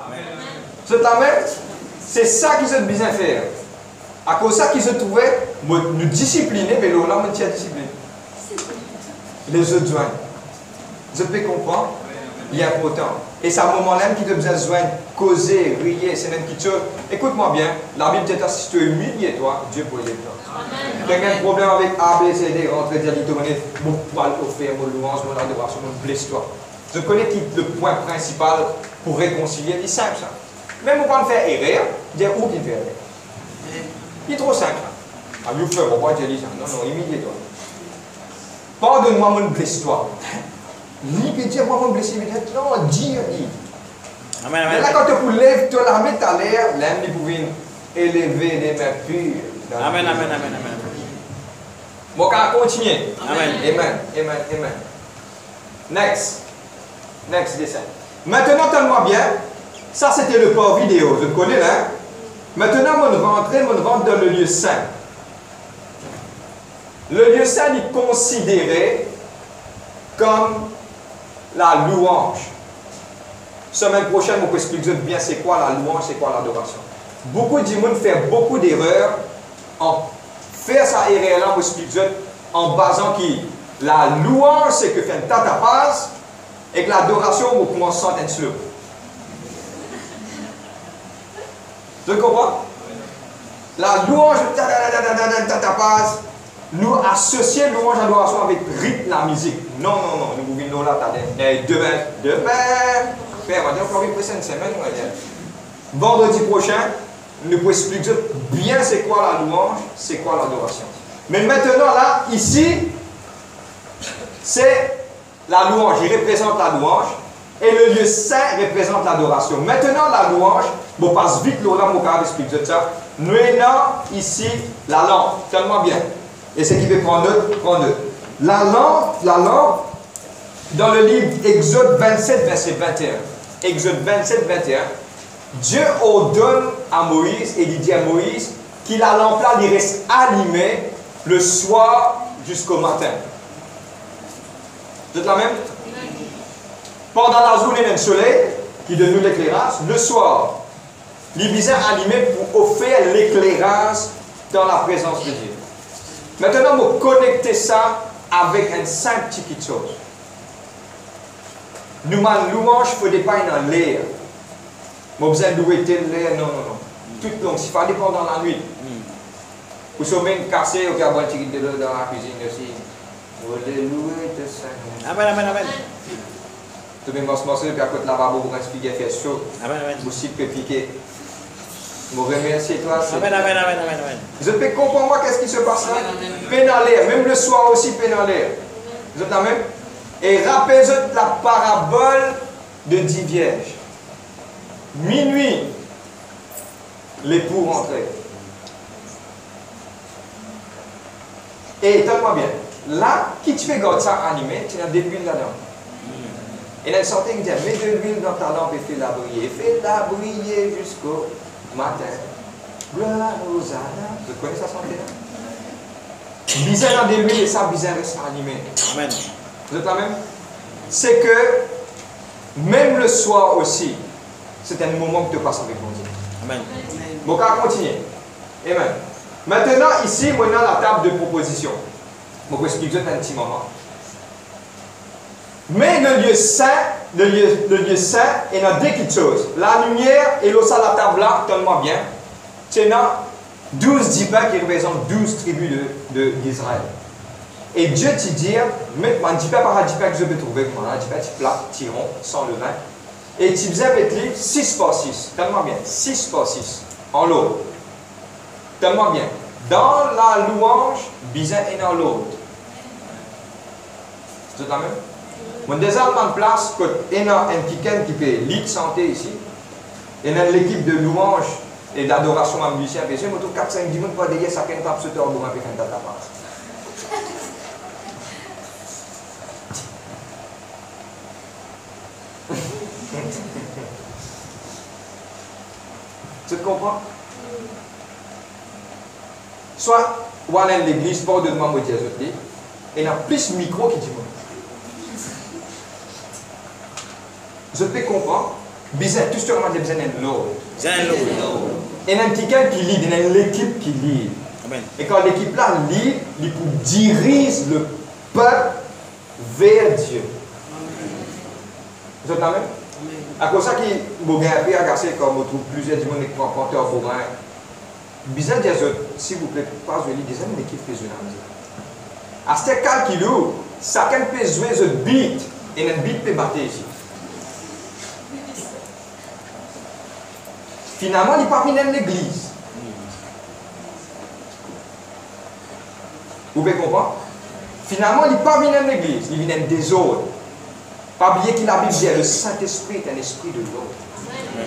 Speaker 1: C'est ça qu'ils ont besoin de faire. À cause de ça qu'ils ont trouvé, nous discipliner, mais là, on tient discipliné. Les autres joignent. Je peux comprendre, il est important. Et c'est un moment-là qui te besoin de joindre, causer, rire, c'est même quelque chose. Écoute-moi bien, la Bible dit que si tu es humilié, toi, Dieu peut aider toi. Tu as un problème avec A, B, C, D, rentrer, dire, tu connais mon poil offert, mon louange, mon adoration, mon blesse-toi. Je connais le point principal pour réconcilier, il est simple ça. Même on va faire erreur, dire où qu'il fait erreur. Il est trop simple. Ah, vous faites, pourquoi tu dis ça? Non, non, humilié-toi. Pardonne-moi, mon blesse-toi. Ni que Dieu, moi, mon blessé, non, Dieu dit.
Speaker 2: Amen,
Speaker 1: Mais là, quand tu lèves, tu la mets à l'air, l'âme, il pouvait élever des mains pures.
Speaker 2: Amen.
Speaker 1: Bon, on va continuer.
Speaker 2: Amen.
Speaker 1: Amen. Next dessin. Maintenant, tellement bien. Ça, c'était le port vidéo. Je le connais là. Maintenant, on rentre dans le lieu saint. Le lieu saint est considéré comme la louange. Semaine prochaine, on peut expliquer bien c'est quoi la louange, c'est quoi l'adoration. Beaucoup de monde font beaucoup d'erreurs en faire sa erreur-là, en basant qui la louange, c'est que fait un tatapaz et que l'adoration, on commence à être slow. Tu comprends? La louange, tatapaz, nous associons louange et adoration avec rythme la musique. Non, nous pouvons là, demain, faire, on va dire, pour une semaine, vendredi prochain, nous pouvons expliquer bien c'est quoi la louange, c'est quoi l'adoration. Mais maintenant, là, ici, c'est la louange, il représente la louange, et le lieu saint représente l'adoration. Maintenant, la louange, on passe vite, là, on va expliquer ça. Nous avons ici la lampe, tellement bien. Et ce qui veut prendre note. La lampe, dans le livre Exode 27, verset 21. Exode 27, 21. Dieu ordonne à Moïse, et il dit à Moïse, que la lampe là, il reste allumée le soir jusqu'au matin. Vous êtes la même? Pendant la journée d'un soleil, qui donne nous l'éclairage, le soir, il est allumé pour offrir l'éclairage dans la présence de Dieu. Maintenant, vous connectez ça avec un simple petite chose. Nous, ma louange, il ne faut pas dans l'air. Vous besoin de louer tel l'air, non. Tout long, il faut dépendre dans la nuit. Vous sommes cassé, vous avez un petit de l'eau dans la cuisine aussi. Vous voulez louer de ça.
Speaker 2: Amen.
Speaker 1: Vous avez un morceau, puis à côté de la lavabo, vous avez un fait chaud.
Speaker 2: Amen.
Speaker 1: Vous aussi peut piquer. Vous remerciez toi.
Speaker 2: Amen.
Speaker 1: Je peux comprendre moi qu'est-ce qui se passe là. Peine à l'air, même le soir aussi peine à l'air. Vous êtes la même? Et rappelez-vous la parabole de 10 vierges. Minuit, l'époux rentrait. Et écoute-moi bien. Là, qui tu fais garder ça animé, tu as des huiles là-dedans. Et elle sortait et dit, mets de l'huile dans ta lampe et fais-la briller. Fais-la briller jusqu'au matin. Gloire aux âmes. Vous connaissez ça santé? Bizarre dans des huiles et ça, bizarre reste animé.
Speaker 2: Amen.
Speaker 1: Vous êtes la même? C'est que, même le soir aussi, c'est un moment que tu passes avec mon Dieu.
Speaker 2: Amen.
Speaker 1: Bon, on va continuer. Amen. Maintenant, ici, maintenant, la table de proposition. Je vais vous expliquer un petit moment. Mais le lieu saint, il y a deux petites choses. La lumière et l'eau à la table là, donne-moi bien. C'est 12 dipins qui représentent 12 tribus d'Israël. Et Dieu te dit, un dipin par un dipin que je peux trouver, un dipin plat, tiron, sans levain. Et tu faisais mettre 6 par 6. Donne-moi bien, 6 par 6 en l'eau. Donne-moi bien. Dans la louange, bizarre et dans l'autre. C'est la même? Mon deuxième place, il y a un piquant qui fait l'île santé ici. Il y a l'équipe de louange et d'adoration à musicien. Je me trouve 4-5 10 minutes pour dire ça qu'un tape ce tour pour m'appeler un tape. Tu comprends? Soit, on a l'église, pas de demander à Dieu, et il y a plus de micro qui dit moi. Je peux comprendre. Bizarre, tout ce que je besoin de l'eau. Il y a un petit gars qui lit, il y a l'équipe qui lit. Et quand l'équipe là lit, il dirige le peuple vers Dieu. Vous êtes la même? À cause de ça, il y a un peu agacé comme on trouve plusieurs gens qui prennent compteur pour moi. Bizarre, s'il vous plaît, pas jouer les dizaines d'équipes que je n'ai pas. À ce cas qui loue, chacun peut jouer ce beat et un beat peut battre ici. Finalement, il n'est pas venu dans l'église. Vous pouvez comprendre? Finalement, il n'est pas venu dans l'église, il vient dans des désordre. Pas oublier qu'il a Bible dit le Saint-Esprit est un esprit de l'ordre.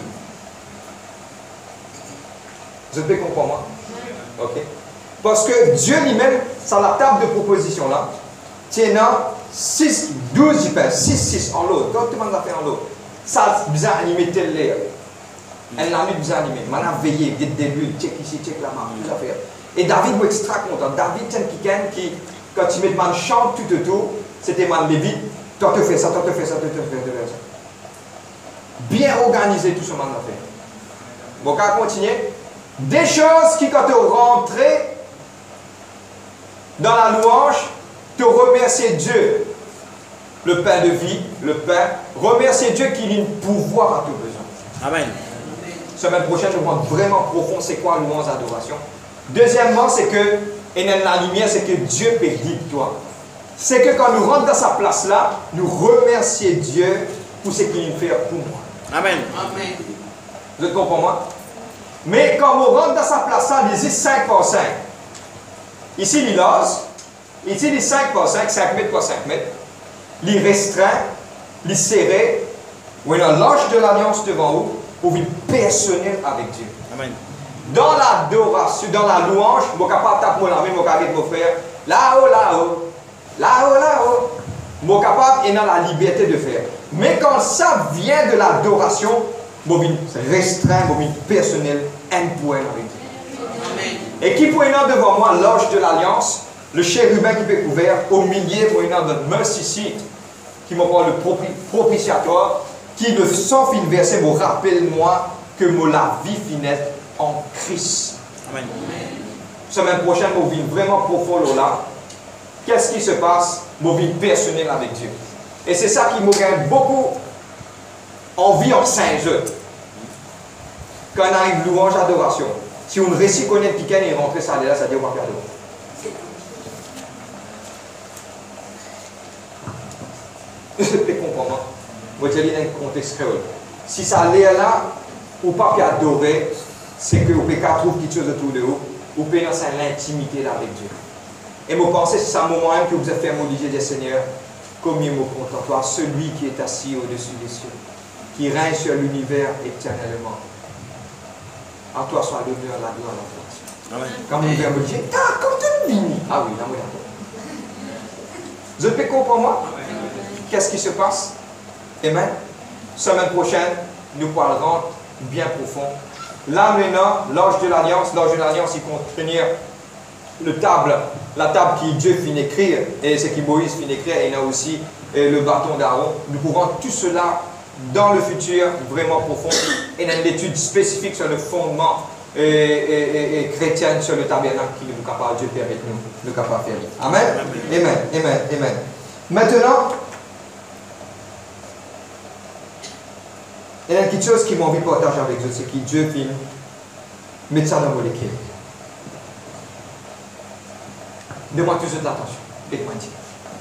Speaker 1: Vous pouvez comprendre moi? Ok. Parce que Dieu lui-même, sur la table de proposition là, tient 12 pains, 6 en l'autre. Quand tout le monde a fait en l'autre. Ça, bizarre animé tel l'air. Elle l'a mis bizarre animé. Maintenant, veillé, des débuts, check ici, check là-bas, tout à fait. Et David est extra content. David, c'est quelqu'un qui, quand il met man chante tout autour, c'était man Lévite. Toi, tu fais ça, toi, tu fais ça, toi, tu fais ça. Bien organisé tout ce monde a fait. Bon, on va continuer. Des choses qui, quand tu rentres dans la louange, te remercier Dieu. Le pain de vie, le pain. Remercier Dieu qu'il a un pouvoir à tout besoin.
Speaker 2: Amen.
Speaker 1: Semaine prochaine, je vois vraiment profond c'est quoi louange adoration. Deuxièmement, c'est que, et dans la lumière, c'est que Dieu peut guider toi. C'est que quand nous rentrons dans sa place là, nous remercions Dieu pour ce qu'il fait pour moi.
Speaker 2: Amen.
Speaker 3: Amen.
Speaker 1: Vous comprenez moi? Mais quand on rentre dans sa place là, il dit 5 par 5. Ici, il lance. Ici, il dit 5 par 5, 5 mètres par 5 mètres. Il restreint, il serré. Ou il a l'ange de l'alliance devant vous pour vivre personnel avec Dieu.
Speaker 2: Amen.
Speaker 1: Dans l'adoration, dans la louange, je ne suis pas capable de taper la main, je suis capable de mon frère. Là-haut, là-haut. Là-haut, là-haut. Je suis capable et dans la liberté de faire. Mais quand ça vient de l'adoration, je suis restreint, je suis personnel, un point avec Dieu.
Speaker 3: Amen.
Speaker 1: Et qui peut être devant moi, l'ange de l'alliance, le chérubin qui peut couvert, au milieu, pour être de mercy seat, qui me parle le propitiatoire, qui le sang fin versé me rappelle-moi que la vie finit en Christ.
Speaker 2: Amen.
Speaker 1: Semaine prochaine, je vis vraiment profond là. Qu'est-ce qui se passe? Je vis personnel avec Dieu. Et c'est ça qui me gagne beaucoup envie en Saint-Jeu. Quand on a une louange adoration, si on réussit à connaître quelqu'un et rentrer ça là, ça dit on va faire d'autres. Je peux comprendre. Je vais dire dans un contexte créole. Si ça allait là, ou pas adorer, c'est que vous pouvez trouver quelque chose autour de vous, vous pouvez dans l'intimité là avec Dieu. Et je pense que c'est un moment que vous avez fait m'obliger des Seigneur, combien me content toi, celui qui est assis au-dessus des cieux, qui règne sur l'univers éternellement. En toi soit l'honneur, la gloire, la force. Quand vous pouvez me dire, ah, comme tu es fini. Ah oui, là, moi d'accord. Vous peux comprendre moi? Qu'est-ce qui se passe? Amen. Semaine prochaine, nous parlerons bien profond. Là maintenant, l'ange de l'alliance, il compte tenir la table qui Dieu finit d'écrire, et c'est qui Moïse finit d'écrire, et il y a aussi le bâton d'Aaron. Nous pourrons tout cela dans le futur, vraiment profond, et dans une étude spécifique sur le fondement et chrétienne sur le tabernacle qui nous capable Dieu permet nous capable faire. Amen. Amen. Amen. Amen. Maintenant, il y a quelque chose qui m'a envie de partager avec vous, c'est que Dieu vient mettre ça dans mon équipe. Demande toujours de l'attention. Faites-moi dire.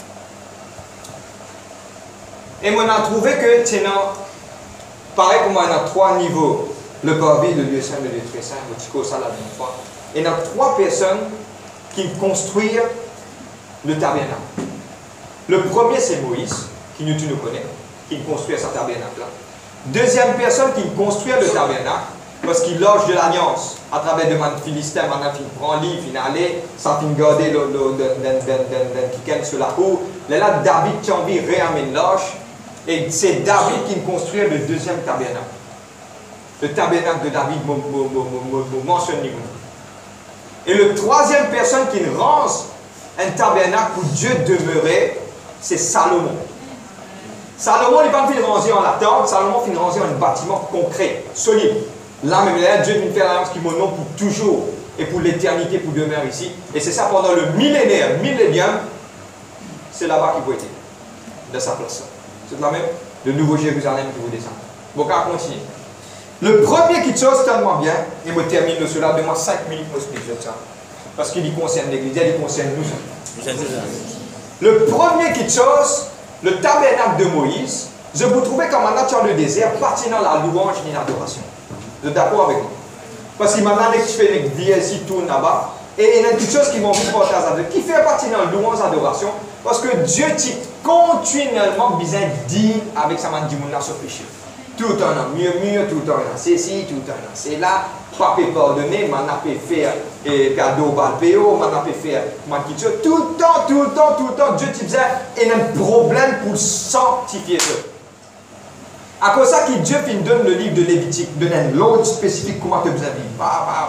Speaker 1: Et on a trouvé que c'est pareil comme on a 3 niveaux. Le parvis, le lieu saint, le lieu très saint, le tico, ça la même fois. Et il y a 3 personnes qui construisent le tabernacle. Le premier, c'est Moïse, qui nous connaît, qui construit ce tabernacle-là. Deuxième personne qui construit le tabernacle, parce qu'il loge de l'alliance à travers de man Philistin, maintenant il prend livre, il allait, ça finit garder le qui sur la cour. Là, David qui a envie de réamener l'âge, et c'est David qui construit le deuxième tabernacle. Le tabernacle de David mentionne. Et le troisième personne qui rance un tabernacle où Dieu demeurait, c'est Salomon. Salomon n'est pas fait ranger en la tente, Salomon fait ranger en un bâtiment concret, solide. Là même là, Dieu vient faire l'alliance qui mon nom pour toujours et pour l'éternité pour demeurer ici. Et c'est ça pendant le millénium, c'est là-bas qu'il faut être, de sa place. C'est là même le nouveau Jérusalem qui vous descend. Bon, on va continuer. Le premier qui chose tellement bien, et me termine de cela, de moi 5 minutes pour expliquer ça. Parce qu'il y concerne l'Église, il concerne nous. Le premier qui chose, le tabernacle de Moïse, je vous trouvais comme un nature de désert, partinant la louange et l'adoration. Vous êtes d'accord avec moi? Parce qu'il m'a demandé que je fais les VSI tourne là-bas, et il y a quelque chose qui m'a envie de partager qui fait partie dans la louange et l'adoration, parce que Dieu t'y continuellement besoin de dire avec sa main du monde sur péché. Tout le temps, mieux, tout le temps, c'est ici, tout le temps, c'est là, pas peut pardonner, m'en a pu faire cadeau balpéo, m'en a pu faire tout le temps, Dieu t'y besoin, et il y a un problème pour sanctifier ça. À cause de ça, Dieu donne le livre de Lévitique, donne l'autre spécifique comment tu as besoin de vivre.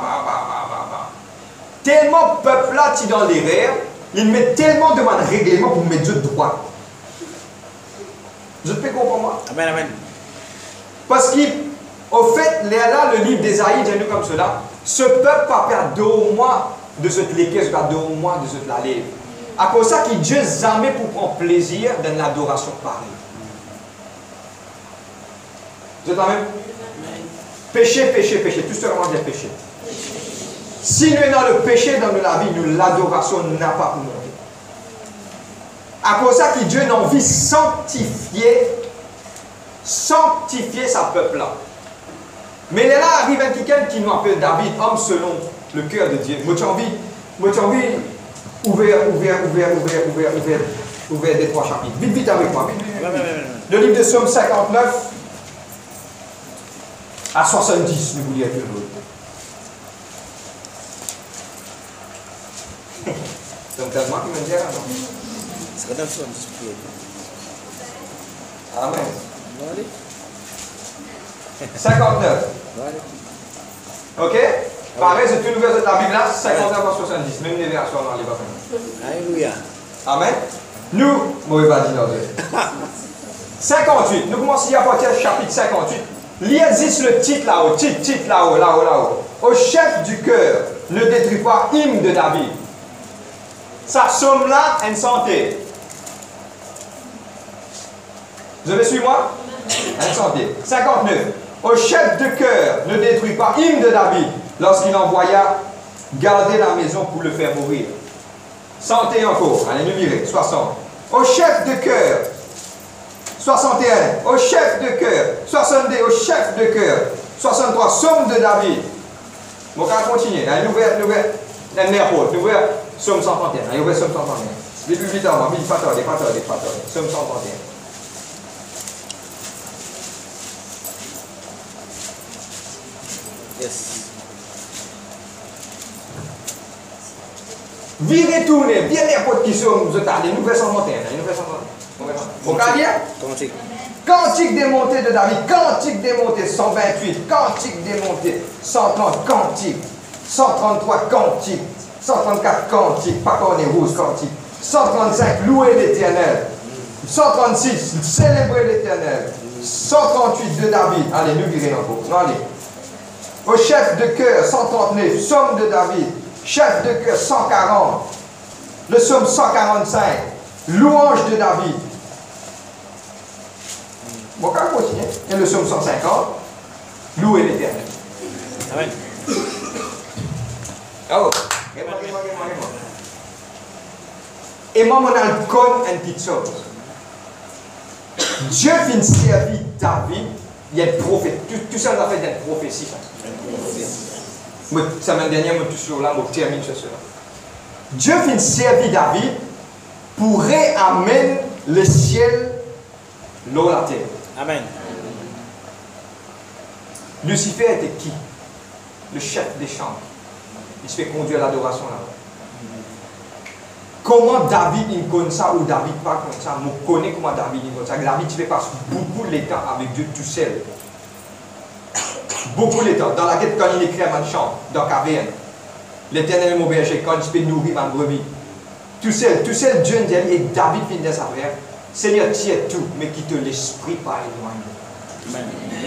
Speaker 1: Tellement peuple là, tu dans l'erreur, il met tellement de règlements pour mettre Dieu droit. Je te peux comprendre moi?
Speaker 2: Amen, amen.
Speaker 1: Parce qu'au fait, là, le livre d'Ésaïe, dit comme cela, ce peuple va perdre 2 mois de ce léquer, 2 mois de ce la lèvre. À cause de ça, Dieu jamais pour prendre plaisir dans l'adoration pareille. Vous êtes là même? Péché, tout ce qu'on dit péché. Si nous sommes dans le péché dans la vie, l'adoration n'a pas pour monter. À cause de ça, Dieu a envie de sanctifier sa peuple-là. Mais là arrive quelqu'un qui nous appelle David, homme selon le cœur de Dieu. Moi, j'ai envie ouvrir des 3 chapitres. Vite avec moi. Le livre de Psaume 59 à 70, nous vous lire toujours. C'est tellement qui me dit Amen. 59. Ok? Pareil, c'est une nouvelle de la Bible là, 59 à 70. Même les versions dans les bâtiments.
Speaker 2: Alléluia.
Speaker 1: Amen. Nous, mauvais pas dit 58. Nous commençons à partir du chapitre 58. Lisez le titre là-haut. Titre là-haut. Au chef du cœur, ne détruis pas hymne de David. Sa somme là, une santé. Vous avez suivi moi? Une santé. 59. Au chef de cœur, ne détruis pas hymne de David, lorsqu'il envoya garder la maison pour le faire mourir. Santé encore. Allez, nous lirez. 60. Au chef de cœur. 61. Au chef de cœur. 62. Au chef de cœur. 63. Somme de David. Bon, on va continuer. Allez, nous ouvrons Somme 131. Allez, ouvrez Somme 131. Vite en moi. Pas tarder. Somme 131.
Speaker 2: Yes.
Speaker 1: Virez tourner, virez n'importe qui sont nous allez, nous versons 131. Bon, cantique démonté de David, cantique démonté 128, cantique démonté 130, cantique 133, cantique 134, cantique, pas qu'on est rouge, cantique 135, louer l'Éternel 136, célébrer l'Éternel 138 de David. Allez, nous virez encore. Allez. Au chef de chœur, 139. Psaume de David. Chef de chœur, 140. Le psaume 145. Louange de David. Bon, quand on continue, et le psaume 150. Louez l'Éternel.
Speaker 2: Amen.
Speaker 1: Oh. Et moi, on a le con une petite chose. Dieu vient servir David, il y a un prophète. Tout ça, on a fait une prophétie. La semaine dernière, je suis là, je termine sur cela. Dieu vient servir David pour réamener le ciel l'eau la terre.
Speaker 2: Amen.
Speaker 1: Lucifer était qui? Le chef des chambres. Il se fait conduire à l'adoration là-bas. Comment David il connaît ça ou David pas comme ça? Je connais comment David il connaît ça. David il fait passer beaucoup de temps avec Dieu tout seul. Beaucoup de temps. Dans la quête quand il écrit à ma chambre, dans caverne. L'Éternel est mon berger, quand il peut nourrir ma brebis. Tout seul, Dieu dit, et David finit sa prière. Seigneur, tu es tout, mais quitte l'esprit par éloigné.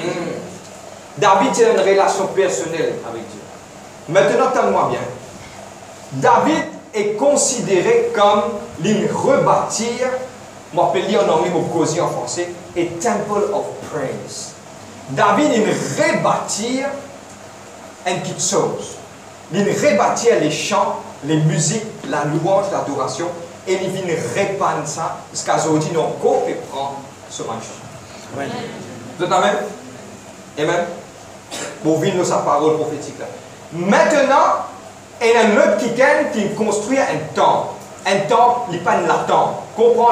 Speaker 1: David a une relation personnelle avec Dieu. Maintenant, entends-moi bien. David est considéré comme l'une rebâtir, je m'appelle en anglais, je en français, et temple of praise. David il rebâtir une petite chose. Il rebâtir les chants, les musiques, la louange, l'adoration, et il vient répandre ça, parce qu'aujourd'hui, nous encore peut prendre ce manche.
Speaker 2: Amen.
Speaker 1: Vous êtes amen? Amen? Pour vivre sa parole prophétique là. Maintenant, il y a un autre qui construit un temple. Un temple, il n'est pas une latente. Comprends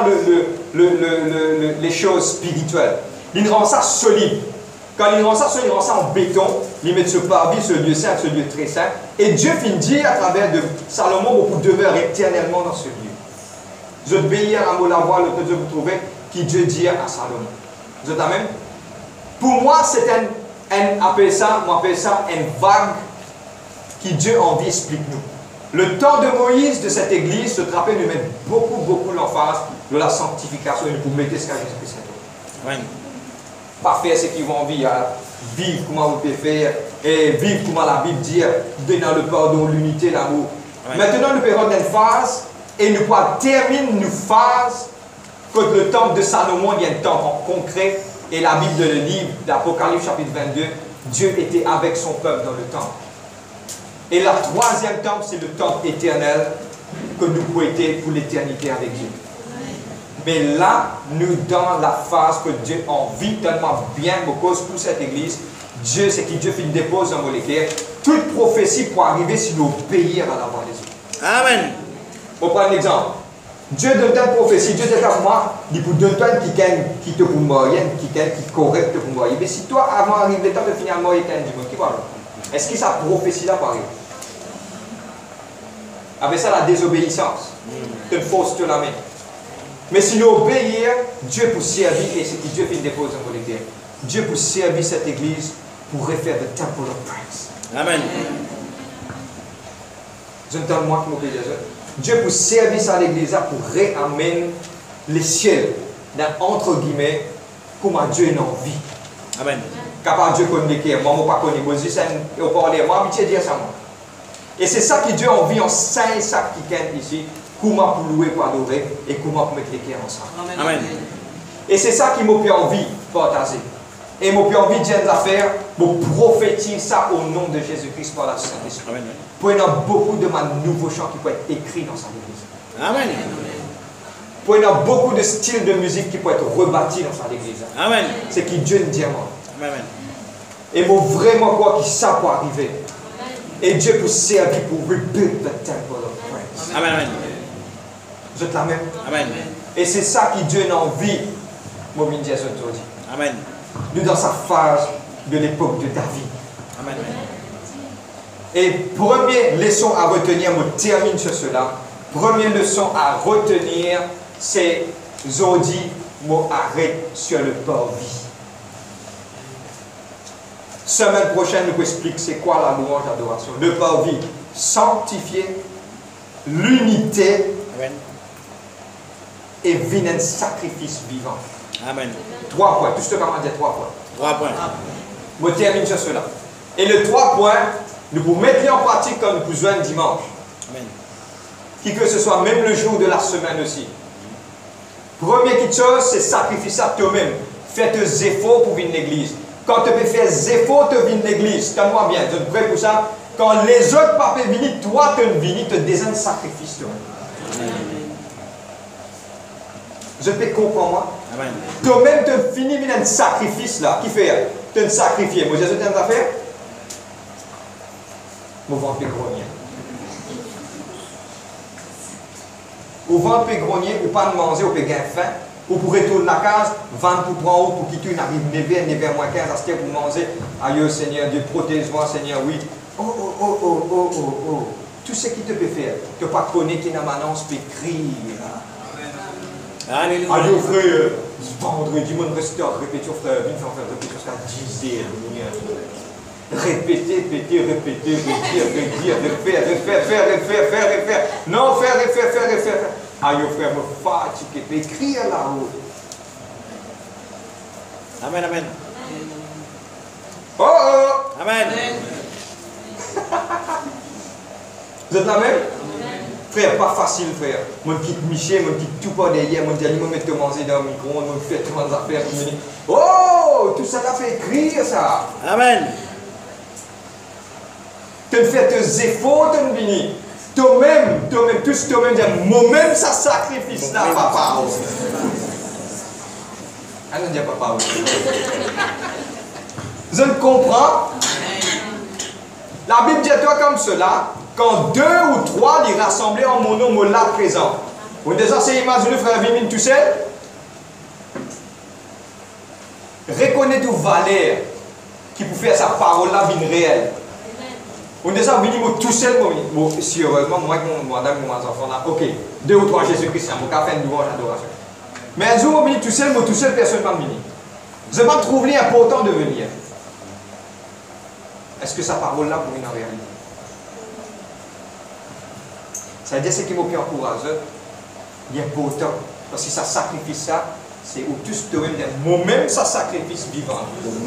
Speaker 1: les choses spirituelles. Il rend ça solide. Quand il rend ça solide, il rend ça en béton. Il met ce parvis, ce lieu saint, ce lieu très saint. Et Dieu finit dire à travers de Salomon, vous demeurez éternellement dans ce lieu. Je obéis à la mot la voix, le que Dieu vous trouvez, qui Dieu dit à Salomon. Vous êtes amen? Pour moi, c'est on appelle ça une vague qui Dieu en vie explique-nous. Le temps de Moïse, de cette église, se rappelle nous met beaucoup l'emphase de la sanctification et pour mettre ce qu'a Jésus-Christ.
Speaker 2: Amen.
Speaker 1: Pas faire ce qu'ils vont vivre, vivre comment vous pouvez faire, et vivre comment la Bible dit, dans le pardon, l'unité, l'amour. Maintenant, nous prenons une phase et nous terminons une phase que le temple de Salomon, il y a un temple concret. Et la Bible de le livre d'Apocalypse chapitre 22, Dieu était avec son peuple dans le temple. Et la troisième temple, c'est le temple éternel que nous pouvons être pour l'éternité avec Dieu. Mais là, nous dans la phase que Dieu en vit tellement bien, beaucoup pour cette église, Dieu, c'est qui Dieu fait une dépose dans molécule. Toute prophétie pour arriver si nous obéir à la voix de Dieu.
Speaker 2: Amen.
Speaker 1: On prend un exemple. Dieu donne une prophétie, Dieu dit à moi, il vous donne qui te pour mourir, qui correct pour mourir. Mais si toi, avant d'arriver le temps de finir mourir, qui va? Est-ce que sa prophétie là pareil? Avec ça, la désobéissance, une fausse te la main. Mais si nous obéir, Dieu pour servir, et c'est que Dieu fait une dépose en volonté. Dieu pour servir cette église pour refaire le temple of praise.
Speaker 2: Amen.
Speaker 1: Je entends moi qui m'obéis. Dieu pour servir ça à l'église pour réamener le ciel dans entre guillemets comment Dieu est en vie.
Speaker 2: Amen.
Speaker 1: Capable Dieu connaît qui moi pas connais Moïse et au parler moi habitué dire ça moi. Et c'est ça qui Dieu en vie en saint ça qui gagne ici comment pour louer pour adorer et comment pour mettre les cœurs ensemble.
Speaker 2: Amen.
Speaker 1: Et c'est ça qui m'a fait envie partager. Et m'a fait envie de dire affaires pour prophétiser ça au nom de Jésus-Christ par la Saint-Esprit.
Speaker 2: Amen.
Speaker 1: Pour y avoir beaucoup de nouveaux chants qui peuvent être écrits dans sa église.
Speaker 2: Amen.
Speaker 1: Pour y avoir beaucoup de styles de musique qui peuvent être rebâtis dans sa église.
Speaker 2: Amen.
Speaker 1: C'est qui Dieu nous dit à moi.
Speaker 2: Amen.
Speaker 1: Et moi vraiment croire que ça peut arriver. Et Dieu peut servir pour rebuild the temple of praise.
Speaker 2: Amen. Amen.
Speaker 1: Vous êtes la même?
Speaker 2: Amen.
Speaker 1: Et c'est ça qui Dieu a envie. Moi, je dis à ce aujourd'hui.
Speaker 2: Amen.
Speaker 1: Nous dans sa phase de l'époque de David.
Speaker 2: Amen.
Speaker 1: Et première leçon à retenir, je termine sur cela. Première leçon à retenir, c'est aujourd'hui, je arrête sur le parvis. Semaine prochaine, nous expliquons c'est quoi la louange d'adoration. Le parvis sanctifié, l'unité et vient un sacrifice vivant.
Speaker 2: Amen.
Speaker 1: 3 points. Tout ce que je vais dire, 3 points.
Speaker 2: 3 points.
Speaker 1: Je termine sur cela. Et le 3 points, nous pouvons mettre en pratique quand nous pouvons un dimanche.
Speaker 2: Amen.
Speaker 1: Qui que ce soit, même le jour de la semaine aussi. Première petite chose, c'est sacrifice à toi-même. Fais tes efforts pour venir à l'église. Quand tu peux faire des efforts, tu viens à l'église. Tiens-moi bien, tu es prêt pour ça? Quand les autres pas peuvent venir, toi, tu viens, tu désires un sacrifice. Je peux comprendre, moi?
Speaker 2: Amen.
Speaker 1: Toi-même, tu finis un sacrifice là. Qui fait? Tu es sacrifié. Moi, Jésus, tu as fait? Mon ventre est grogné. Au ventre est grogné, ou pas de manger, ou pas de faim. Ou pour retourner la case, vendre pour prendre pour quitter une arrive 9h, 9h-15 à ce pour manger. Aïe, Seigneur, Dieu, protège-moi, Seigneur, oui. Oh. Tout ce qui te peut faire, tu ne peux pas connaître qu'il y a une annonce, peut écrire.
Speaker 2: Alléluia.
Speaker 1: Aïe, frère, vendredi, mon restaurant, répétez, frère, viens faire répéter jusqu'à 10h. Répéter, redire, refaire. Non, faire. Aïe, frère, me fatigue, écrire là-haut.
Speaker 2: Amen, amen.
Speaker 1: Oh.
Speaker 2: Amen.
Speaker 1: Vous êtes la même? Frère, pas facile, frère. Mon petit Michel, mon petit tout pas derrière, mon petit me mettre manger dans le micro, mon fait tout les affaires. Oh, tout ça l'a fait écrire ça.
Speaker 2: Amen.
Speaker 1: Tu fais tes efforts, tu viens. Toi-même, tous toi-même, moi-même, ça sacrifice là, papa. Ah non, dis papa. Je ne comprends. La Bible dit à toi comme cela, quand 2 ou 3 les rassemblés en mon nom, me là présent. Vous déjà, c'est imaginer frère Vimine tout seul. Reconnais tout valeur qui peut faire sa parole là, vie réelle. On déjà venu tout seul, si heureusement, moi avec mon madame et mon enfant là, ok, 2 ou 3 Jésus-Christ, on va faire une louange d'adoration. Mais un jour, on venu tout seul, personne ne va venir. Je vais trouver important de venir. Est-ce que sa parole là pour une réalité? Ça veut dire ce qui m'a plus encouragé, il est important. Parce que ça sacrifice ça, c'est où tous te rendent moi-même ça sacrifice vivant.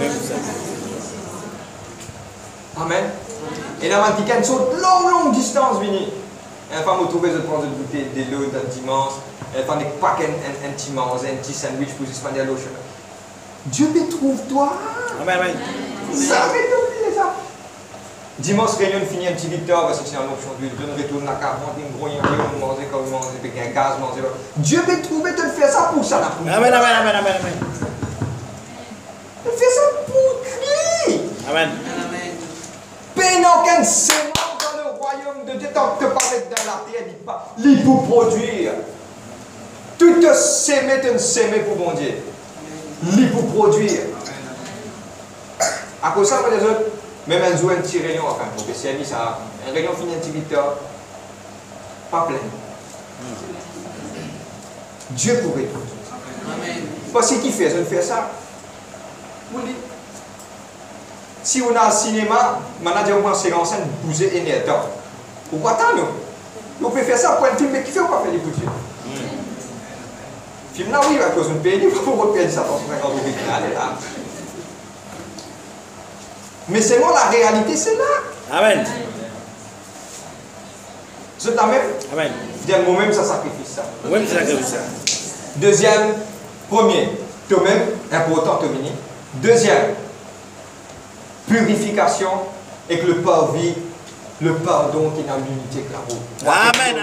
Speaker 1: Amen. Et là, il y a une sorte de longue distance venue. Une femme me trouvait, je prends une bouteille de l'eau d'un dimanche. Elle prend des paquets, un petit manger, un petit sandwich pour se prendre à l'eau. Dieu te trouve toi.
Speaker 2: Amen, amen.
Speaker 1: Ça va t'oublier ça. Dimanche, réunion finit un petit victoire parce que c'est un option d'huile. Je retourne la carte, on manger comme on mange, avec un gaz, manger. Dieu peut trouver de faire ça pour ça.
Speaker 2: Amen, amen.
Speaker 1: Il fait ça pour Christ.
Speaker 2: Amen.
Speaker 1: Peine aucune sémence dans le royaume de Dieu. Tant que tu parles dans la terre, il dit pas. Il faut produire. Tout te s'aimer, tu s'aimer pour mon Dieu. Il faut produire. À cause de ça, les autres, même un jour, un petit réunion, enfin, pour que c'est ça, un réunion finit un petit victoire, pas plein. Dieu pourrait produire. Parce qu'il fait, je ne fais ça. Vous dites. Si on a un cinéma, manager ou un séquence, vous bougez énervant. Pourquoi tant nous? On peut faire ça pour un film, mais qui fait ou pas faire des coups de film? Film là, oui, à cause d'un pays, il faut repérer ça dans son original est là. Mais c'est moi, la réalité, c'est là.
Speaker 2: Amen.
Speaker 1: C'est la même.
Speaker 2: Amen.
Speaker 1: Dire moi-même, ça sacrifice ça.
Speaker 2: Oui, c'est sacrifice ça.
Speaker 1: Deuxième, premier, toi-même, important, Tomini. Deuxième, purification et que le parvis, le pardon qui est dans l'unité de la route.
Speaker 2: Amen.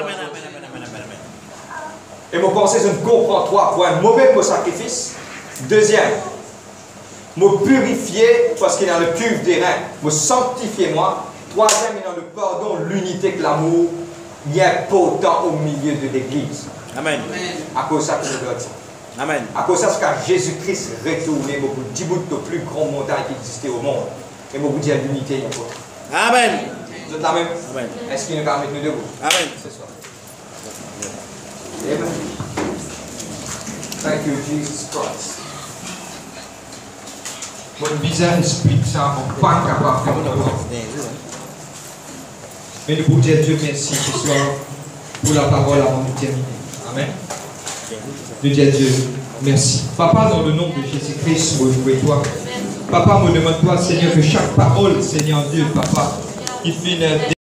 Speaker 1: Et mon pensée, je ne comprends 3 points. Moi-même, mon sacrifice. Deuxième, me purifier parce qu'il est dans le cuve des reins. Me sanctifier moi. Troisième, il est dans le pardon, l'unité de l'amour. Il y a important au milieu de l'église.
Speaker 2: Amen.
Speaker 1: À cause de ça que je dois dire.
Speaker 2: Amen.
Speaker 1: À cause de ça, c'est Jésus-Christ retourné beaucoup 10 bouts de plus grande montagne qui existait au monde. Et beaucoup dire l'unité, il y a quoi.
Speaker 2: Amen.
Speaker 1: Vous êtes la même?
Speaker 2: Amen.
Speaker 1: Est-ce qu'il nous va mettre nous debout?
Speaker 2: Amen.
Speaker 1: C'est ça. Amen. Thank you, Jesus Christ. Mon visage explique ça, mon pas capable de faire. Mais nous pouvons dire Dieu merci ce soir pour la parole avant de terminer. Amen. Nous disons Dieu merci. Papa, dans le nom de Jésus-Christ, rejouez toi.
Speaker 4: Papa, me demande-toi, Seigneur, que chaque parole, Seigneur Dieu, Papa, qui finit